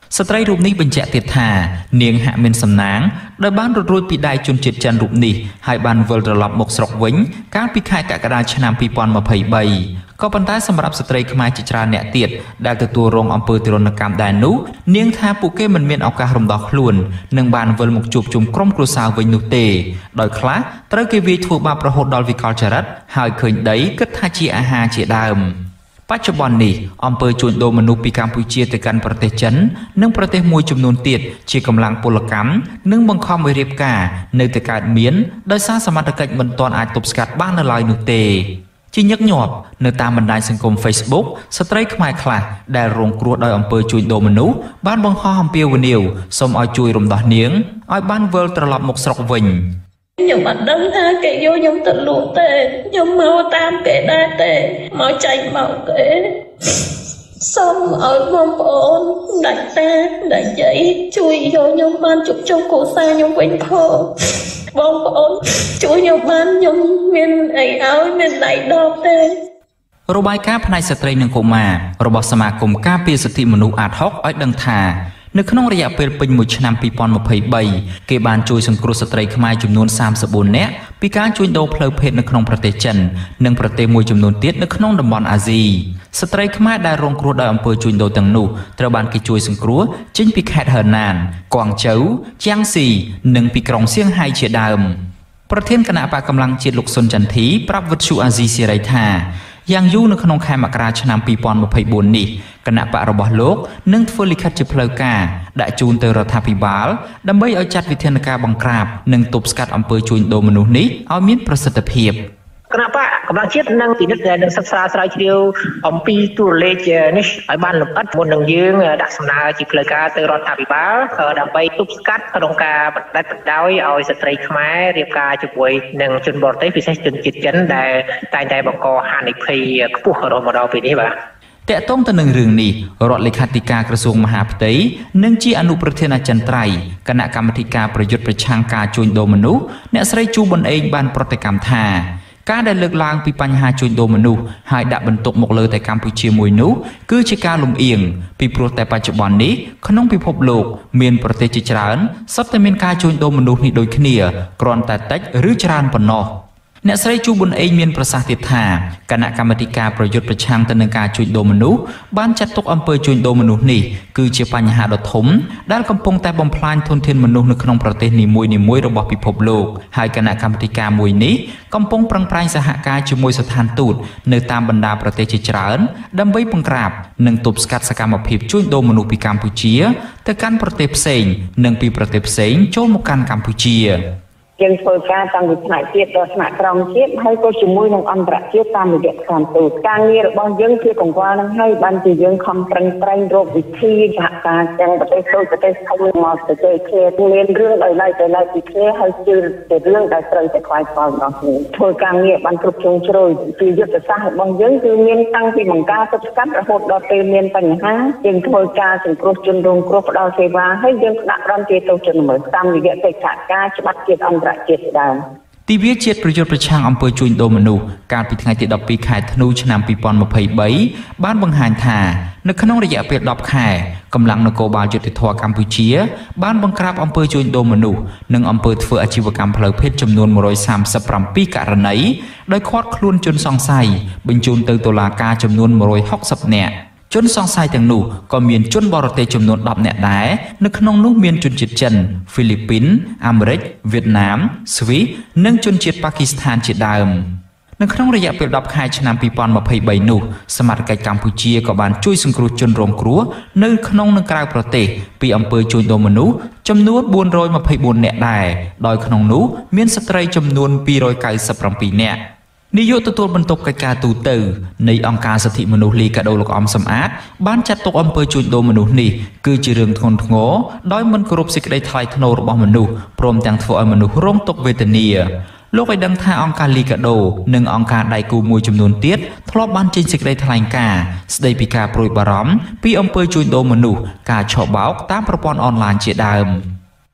ស្ត្រីរូបនេះបញ្ជាក់ទៀតថានាងហាក់មានសំណាងដោយបានរត់រួចពីដៃជនជាតិចិនរូបនេះហើយបានវិលត្រឡប់មកស្រុកវិញកាលពីខែកក្កដាឆ្នាំពីរពាន់ម្ភៃបីក៏ប៉ុន្តែសម្រាប់ស្ត្រីខ្មែរជាច្រើនអ្នកទៀតដែលទទួលរងអំពើទរណកម្មដែរនោះនាងថាពួកគេមិនមានឱកាសរំដោះខ្លួននិងបានវិលមកជួបជុំក្រុមគ្រួសារវិញនោះទេដោយខ្លះត្រូវគេវាយធ្វើបាបរហូតដល់វិកលចរិតហើយឃើញដីគិតថាជាអាហារជាដើមបច្ចុប្បន្ននេះអំពើជួញដូរមនុស្សពីកម្ពុជាទៅកាន់ប្រទេសចិននិងប្រទេសមួយចំនួនទៀតជាកម្លាំងពលកម្មនិងបង្ខំឲ្យរៀបការនៅតែកើតមានដោយសារសមត្ថកិច្ចមិនទាន់អាចទប់ស្កាត់បាននៅឡើយនោះទេជាញឹកញាប់នៅតាមបណ្ដាញសង្គម Facebook ស្ត្រីខ្មែរខ្លះដែលរងគ្រោះដោយអំពើជួញដូរមនុស្សបានបង្ហោះអំពាវនាវសូមឲ្យជួយរំដោះនាងឲ្យបានវិលត្រឡប់មកស្រុកវិញខ្ញុំអត់ដឹងថាគេយកខ្ញុំទៅលក់ទេខ្ញុំមកតាមគេដែរទេមកចែកមកគេសូមឲ្យបងប្អូនដាច់តាដាច់យាយជួយយកខ្ញុំបានជប់ជុំគ្រួសារខ្ញុំវិញផងបងប្អូនជួយខ្ញុំបានខ្ញុំមានអីឲ្យមានដៃដបទេរបាយការណ៍ផ្នែកស្ត្រីនិងកុមាររបស់សមាគមការពារសិទ្ធិមនុស្សអាតហុកឲ្យដឹងថានៅក្នុងរយៈពេលពេញមួយឆ្នាំពីរពាន់ម្ភៃបីគេបានជួយសង្គ្រោះស្ត្រីខ្មែរចំនួនសាមសិបបួននាក់ពីការជួញដូរផ្លូវភេទនៅក្នុងប្រទេសចិននិងប្រទេសមួយចំនួនទៀតនៅក្នុងតំបន់អាស៊ីស្ត្រីខ្មែរដែលរងគ្រោះដោយអំពើជួញដូរទាំងនោះត្រូវបានគេជួយសង្គ្រោះចេញពីខេត្តហឺណានគួងជូវជាងស៊ីនិងពីក្រុងសៀងហៃជាដើមប្រធានគណៈបកកម្លាំងជាតិលោកសុនចន្ទធីប្រាប់វិទ្យុអាស៊ីសេរីថាយ៉ាងយូរនៅក្នុងខែមករាឆ្នាំពីរពាន់ម្ភៃបួននេះគណៈបករបស់លោកនឹងធ្វើលិខិតជាផ្លូវការដាក់ជូនទៅរដ្ឋាភិបាលដើម្បីឲ្យចាត់វិធានការបង្ក្រាបនិងទប់ស្កាត់អំពើជួញដូរមនុស្សនេះឲ្យមានប្រសិទ្ធភាពគណៈបកកម្លាំងជាតិនឹងពិនិត្យនិងសិក្សាស្រាវជ្រាវអំពីតួលេខនេះឲ្យបានលម្អិតមុននឹងយើងដាក់សំណើជាផ្លូវការទៅរដ្ឋាភិបាលដើម្បីទប់ស្កាត់ក្នុងការបណ្ដេតបណ្ដោយឲ្យស្ត្រីខ្មែររៀបការជាមួយនឹងជនបរទេសពិសេសជនជាតិចិនដែលតែងតែបង្កហានិភ័យខ្ពស់រហូតមកដល់ពេលនេះបាទតាក់ទងទៅនឹងរឿងនេះរដ្ឋលេខាធិការក្រសួងមហាផ្ទៃនិងជាអនុប្រធានអចិន្ត្រៃយ៍គណៈកម្មាធិការប្រយុទ្ធប្រឆាំងការជួញដូរមនុស្សអ្នកស្រីជូប៊ុនអេងបានប្រតិកម្មថាការដែលលើកឡើងពីបញ្ហាជួញដូរមនុស្សហើយដាក់បន្ទុកមកលើតែកម្ពុជាមួយនោះគឺជាការលំអៀងពីព្រោះតែបច្ចុប្បន្ននេះក្នុងពិភពលោកមានប្រទេសជាច្រើនសុទ្ធតែមានការជួញដូរមនុស្សនេះដូចគ្នាគ្រាន់តែតិចឬច្រើនប៉ុណ្ណោះអ្នកស្រីជូប៊ុនអេងមានប្រសាសន៍ទៀតថាគណៈកម្មាធិការប្រយុទ្ធប្រឆាំងទៅនឹងការជួញដូរមនុស្សបានចាត់ទុកអំពើជួញដូរមនុស្សនេះគឺជាបញ្ហាដ៏ធំដែលកំពុងតែបំផ្លាញធនធានមនុស្សនៅក្នុងប្រទេសនីមួយៗរបស់ពិភពលោកហើយគណៈកម្មាធិការមួយនេះកំពុងប្រឹងប្រែងសហការជាមួយស្ថានទូតនៅតាមបណ្ដាប្រទេសជាច្រើនដើម្បីបង្ក្រាបនិងទប់ស្កាត់សកម្មភាពជួញដូរមនុស្សពីកម្ពុជាទៅកាន់ប្រទេសផ្សេងនិងពីប្រទេសផ្សេងចូលមកកាន់កម្ពុជាយើងធ្វើការតាំងពីថ្នាក់ជាតិដល់ថ្នាក់ក្រោមជាតិហើយក៏ជាមួយនឹងអន្តរជាតិតាមរយៈស្ថានទូតការងាររបស់យើងជាកង្វល់នឹងហើយបានជាយើងខំប្រឹងប្រែងរកវិធីសហការទាំងប្រទេសដូចប្រទេសធំមកទៅជ័យគ្នាមានរឿងដោយឡែកដោយឡែកពីគ្នាហើយជារឿងដែលត្រូវតែខ្វាយខ្វល់របស់គ្នាធ្វើការងារបានគ្រប់ជ្រុងជ្រោយពីយុទ្ធសាស្ត្ររបស់យើងគឺមានតាំងពីបង្ការទប់ស្កាត់រហូតដល់ពេលមានបញ្ហាយើងធ្វើការសង្គ្រោះជនរងគ្រោះផ្ដល់សេវាហើយយើងដាក់រំជាទៅជនល្មើសតាមរយៈកិច្ចសហការច្បាប់ជាតិអន្តរជាតិដើមទិវាជាតិប្រយុទ្ធប្រឆាំងអំពើជួញដូរមនុស្សកាលពីថ្ងៃទីដប់ពីរខែធ្នូឆ្នាំពីរពាន់ម្ភៃបីបានបង្ហាញថានៅក្នុងរយៈពេលដប់ខែកម្លាំងនគរបាលយុតិធធម៌កម្ពុជាបានបង្ក្រាបអំពើជួញដូរមនុស្សនិងអំពើធ្វើអាជីវកម្មផ្លូវភេទចំនួនមួយរយសាមសិបប្រាំពីរករណីដោយឃាត់ខ្លួនជនសង្ស័យបញ្ជូនទៅតុលាការចំនួនមួយរយហុកសិបនាក់ជនសង្ស័យទាំងនោះក៏មានជនបរទេសចំនួនដប់នាក់ដែរនៅក្នុងនោះមានជនជាតិចិនហ្វីលីពីនអាមេរិកវៀតណាមស្វីសនិងជនជាតិប៉ាគីស្ថានជាដើមនៅក្នុងរយៈពេលដប់ខែឆ្នាំពីរពាន់ម្ភៃបីនោះសមាជិកកម្ពុជាក៏បានជួយសង្គ្រោះជនរងគ្រោះនៅក្នុងនិងក្រៅប្រទេសពីអំពើជួញដូរមនុស្សចំនួនបួនរយម្ភៃបួននាក់ដែរដោយក្នុងនោះមានស្ត្រីចំនួនពីររយកៅសិបប្រាំពីរនាក់នាយកទទួលបន្ទុកកិច្ចការទូតនៃអង្គការសិទ្ធិមនុស្សលីកាដូលោកអំសំអាតបានចាត់ទុកអំពើជួញដូរមនុស្សនេះគឺជារឿងធ្ងន់ធ្ងរដោយមិនគោរពសេចក្តីថ្លៃថ្នូររបស់មនុស្សព្រមទាំងធ្វើឲ្យមនុស្សរងទុក្ខវេទនាលោកឲ្យដឹងថាអង្គការលីកាដូនិងអង្គការដៃគូមួយចំនួនទៀតធ្លាប់បានចេញសេចក្តីថ្លែងការណ៍ស្តីពីការព្រួយបារម្ភពីអំពើជួញដូរមនុស្សការឆបោកតាមប្រព័ន្ធអនឡាញជាដើម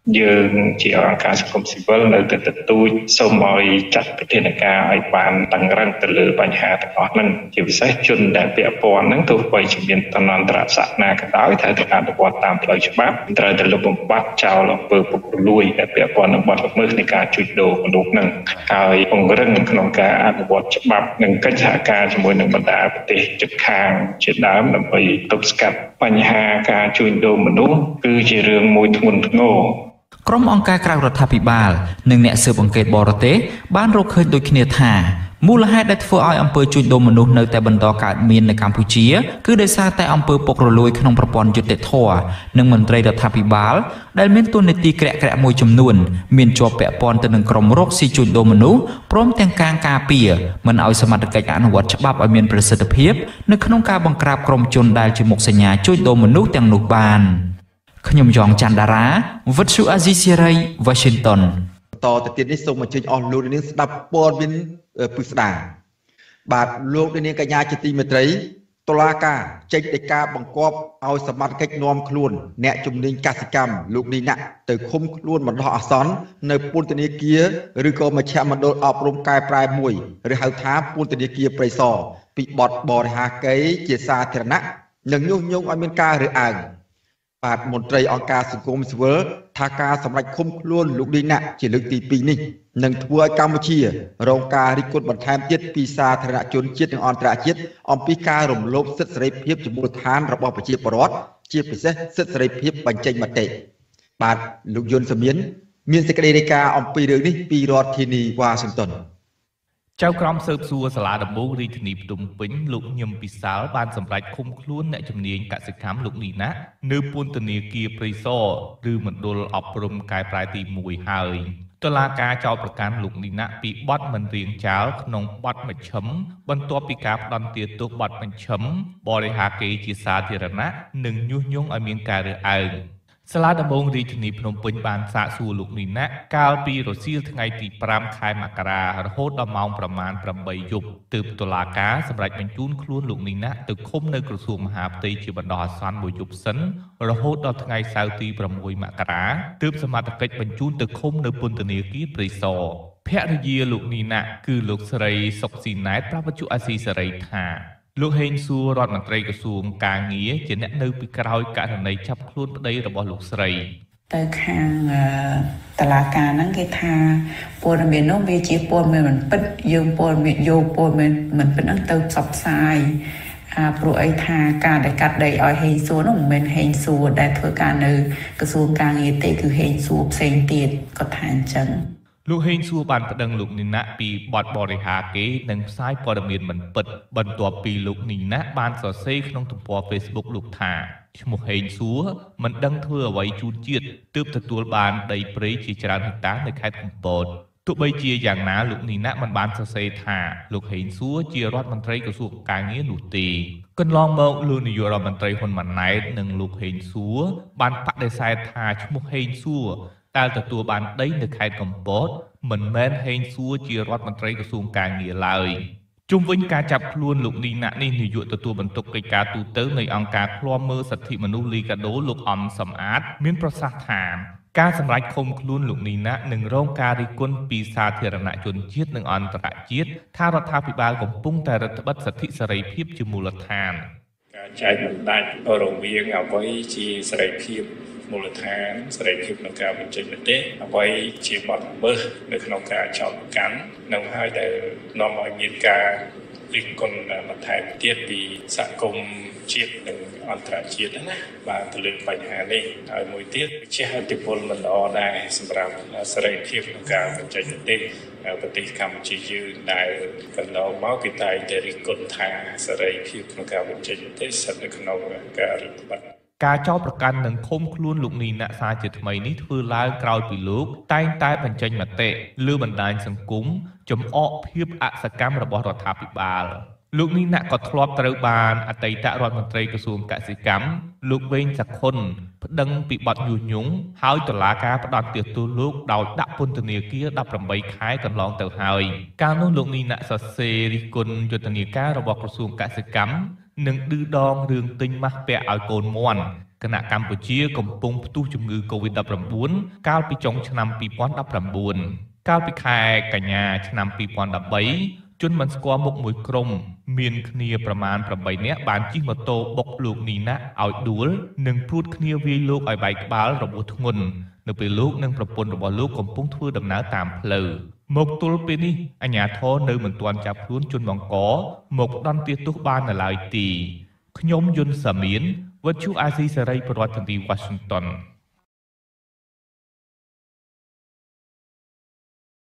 យើងជាអង្គការសង្គមស៊ីវិលនៅតែទទូចសូមឲ្យចាត់វិធានការឲ្យបានតឹងរ៉ឹងទៅលើបញ្ហាទាំងអស់ហ្នឹងជាពិសេសជនដែលពាក់ព័ន្ធហ្នឹងទោះបីជាមានតំណន្តរស័ក្តិណាក៏ដោយត្រូវតែអនុវត្តតាមផ្លូវច្បាប់ត្រូវតែលុបបំបាត់ចោលអំពើពុករលួយដែលពាក់ព័ន្ធនឹងបទល្មើសនៃការជួញដូរមនុស្សហ្នឹងហើយពង្រឹងក្នុងការអនុវត្តច្បាប់និងកិច្ចសហការជាមួយនឹងបណ្ដាប្រទេសជិតខាងជាដើមដើម្បីទប់ស្កាត់បញ្ហាការជួញដូរមនុស្សគឺជារឿងមួយធ្ងន់ធ្ងរក្រុមអង្គការក្រៅរដ្ឋាភិបាលនិងអ្នកស៊ើបអង្កេតបរទេសបានរកឃើញដូចគ្នាថាមូលហេតុដែលធ្វើឲ្យអំពើជួញដូរមនុស្សនៅតែបន្តកើតមាននៅកម្ពុជាគឺដោយសារតែអំពើពុករលួយក្នុងប្រព័ន្ធយុត្តិធម៌និងមន្ត្រីរដ្ឋាភិបាលដែលមានតួនាទីក្រាក់ក្រាក់មួយចំនួនមានជាប់ពាក់ព័ន្ធទៅនឹងក្រុមរកស៊ីជួញដូរមនុស្សព្រមទាំងការការពារមិនឲ្យសមត្ថកិច្ចអនុវត្តច្បាប់ឲ្យមានប្រសិទ្ធភាពនៅក្នុងការបង្ក្រាបក្រុមជនដែលជាមុខសញ្ញាជួញដូរមនុស្សទាំងនោះបានខ្ញុំយ៉ងច័ន្ទដារាវិទ្យុអាស៊ីសេរី Washington តទៅទៀតនេះសូមអញ្ជើញអស់លោកនាងស្ដាប់ព័ត៌មានពិស្ដាបាទលោកនាងកញ្ញាជាទីមេត្រីតុលាការចេញដីកាបង្គាប់ឲ្យសមត្ថកិច្ចនាំខ្លួនអ្នកជំនាញកសិកម្មលោកនីណាក់ទៅឃុំខ្លួនបណ្ដោះអាសន្ននៅពន្ធនាគារឬក៏មជ្ឈមណ្ឌលអប់រំកែប្រែមួយឬហៅថាពន្ធនាគារព្រៃសរពីបទបរិហាកេរ្តិ៍ជាសាធារណៈនិងញុះញង់ឲ្យមានការរើសអើងបាទមន្ត្រីអង្គការសង្គមស៊ីវិលថាការសម្រេចឃុំខ្លួនលោកឌីណាជាលើកទីពីរនេះនឹងធ្វើឲ្យកម្ពុជារងការរិះគន់បន្ថែមទៀតពីសាធារណជនជាតិនិងអន្តរជាតិអំពីការរំលោភសិទ្ធិសេរីភាពជាមូលដ្ឋានរបស់ប្រជាពលរដ្ឋជាពិសេសសិទ្ធិសេរីភាពបញ្ចេញមតិបាទលោកយុនសមៀនមានសេចក្តីរាយការណ៍អំពីរឿងនេះពីរដ្ឋធានីវ៉ាស៊ីនតោនចៅក្រមស៊ើបសួរសាលាដំបងរាជធានីភ្នំពេញលោកញឹមពិសាលបានសម្រេចឃុំខ្លួនអ្នកជំនាញកសិកម្មលោកនីណានៅពន្ធនាគារព្រៃសរឬមណ្ឌលអប់រំកែប្រែទីមួយហើយតុលាការចោទប្រកាន់លោកនីណាពីបទមិនរៀងចាលក្នុងបទមជ្ឈិមបន្ទាប់ពីការផ្ដន្ទាទោសបទមជ្ឈិមបរិហាកេរ្តិ៍ជាសាធារណៈនិងញុះញង់ឲ្យមានការរើសអើងសាលាដំបងរាជធានីភ្នំពេញបានសាកសួរលោកនីណាកាលពីរសៀលថ្ងៃទីប្រាំខែមករារហូតដល់ម៉ោងប្រមាណប្រាំបីយប់ទើបតុលាការសម្រេចបញ្ជូនខ្លួនលោកនីណាទៅឃុំនៅក្រសួងមហាផ្ទៃជាបណ្ដោះអាសន្នមួយយប់សិនរហូតដល់ថ្ងៃសៅរ៍ទីប្រាំមួយមករាទើបសមត្ថកិច្ចបញ្ជូនទៅឃុំនៅពន្ធនាគារព្រៃសរភរិយាលោកនីណាគឺលោកស្រីសុកស៊ីណែតប្រាប់វិទ្យុអាស៊ីសេរីថាលោកហេងសួររដ្ឋមន្ត្រីក្រសួងការងារជាអ្នកនៅពីក្រោយករណីចាប់ខ្លួនប្តីរបស់លោកស្រីទៅខាងតុលាការហ្នឹងគេថាព័ត៌មាននោះវាជាព័ត៌មានមិនពិតយើងព័ត៌មានយកព័ត៌មានមិនពិតហ្នឹងទៅផ្សព្វផ្សាយអាព្រោះអីថាការដែលកាត់ដីឲ្យហេងសួរនោះមិនមែនហេងសួរដែលធ្វើការនៅក្រសួងការងារទេគឺហេងសួរផ្សេងទៀតគាត់ថាអញ្ចឹងលោកហេងសួរបានប្តឹងលោកនីណាពីបទបរិហាកេរ្តិ៍និងផ្សាយព័ត៌មានមិនពិតបន្ទាប់ពីលោកនីណាបានសរសេរក្នុងទំព័រ Facebook លោកថាឈ្មោះហេងសួរមិនដឹងធ្វើអ្វីជូនជាតិទើបទទួលបានដីព្រៃជាច្រើនហិកតានៅខេត្តកំពតទោះបីជាយ៉ាងណាលោកនីណាមិនបានសរសេរថាលោកហេងសួរជារដ្ឋមន្ត្រីក្រសួងការងារនោះទេកន្លងមកលោកនាយករដ្ឋមន្ត្រីហ៊ុនម៉ាណែតនិងលោកហេងសួរបានបដិសេធថាឈ្មោះហេងសួរដែលទទួលបានដីនៅខេត្តកំពតមិនមែនហេងសួរជារដ្ឋមន្ត្រីក្រសួងការងារឡើយជុំវិញការចាប់ខ្លួនលោកនីណានេះនាយកទទួលបន្ទុកកិច្ចការទូតនៃអង្គការឃ្លាំមើលសិទ្ធិមនុស្សលីកាដូលោកអំសំអាតមានប្រសាសន៍ថាការសម្រេចឃុំខ្លួនលោកនីណានឹងរងការរិះគន់ពីសាធារណជនជាតិនិងអន្តរជាតិថារដ្ឋាភិបាលកំពុងតែរឹតបន្តឹងសិទ្ធិសេរីភាពជាមូលដ្ឋានការចែកបណ្ដាច់រវាងអ្វីជាសេរីភាពមូលដ្ឋានសេរីភាពក្នុងការបញ្ចេញមតិអ្វីជាបទល្មើសនៅក្នុងការចោទប្រកាន់នឹងហើយដែលនាំឲ្យមានការរិះគន់បន្ថែមទៀតពីសហគមន៍ជាតិនិងអន្តរជាតិណាបាទទៅលើបញ្ហានេះហើយមួយទៀតជាឥទ្ធិពលមិនល្អដែរសម្រាប់សេរីភាពក្នុងការបញ្ចេញមតិប្រទេសកម្ពុជាយើងដែលកន្លងមកគេតែងតែរិះគន់ថាសេរីភាពក្នុងការបញ្ចេញមតិស្ថិតនៅក្នុងការរដ្ឋបတ်ការចោទប្រកាន់និងឃុំខ្លួនលោកនីណាសាជាថ្មីនេះធ្វើឡើងក្រោយពីលោកតែងតែបញ្ចេញមតិលើបណ្ដាញសង្គមចំអកភាពអសកម្មរបស់រដ្ឋាភិបាលលោកនីណាក៏ធ្លាប់ត្រូវបានអតីតរដ្ឋមន្ត្រីក្រសួងកសិកម្មលោកវែងសខុនប្តឹងពីបទញុះញង់ហើយតុលាការផ្តន្ទាទោសលោកដោយដាក់ពន្ធនាគារដប់ប្រាំបីខែកន្លងទៅហើយកាលនោះលោកនីណាសរសេររិះគន់យុទ្ធនាការរបស់ក្រសួងកសិកម្មនិងឌឺដងរឿងទិញម៉ាស់ពាក់ឲ្យកូនមាន់គណៈកម្ពុជាកំពុងផ្ទុះជំងឺ កូវីដ ដប់ប្រាំបួន កាលពីចុងឆ្នាំពីរពាន់ដប់ប្រាំបួន កាលពីខែកញ្ញាឆ្នាំពីរពាន់ដប់បី ជនមិនស្គាល់មុខមួយក្រុមមានគ្នាប្រមាណប្រាំបីនាក់បានជិះម៉ូតូបុកលោកនីណាឲ្យដួលនិងព្រួតគ្នាវាយលោកឲ្យបែកក្បាលរបួសធ្ងន់នៅពេលលោកនិងប្រពន្ធរបស់លោកកំពុងធ្វើដំណើរតាមផ្លូវមកទល់ពេលនេះអាជ្ញាធរនៅមិនទាន់ចាប់ខ្លួនជនបង្កមកផ្ដន្ទាទោសបាននៅឡើយទេខ្ញុំយុនសាមៀនវិទ្យុអាស៊ីសេរីប្រធានាធិបតី Washington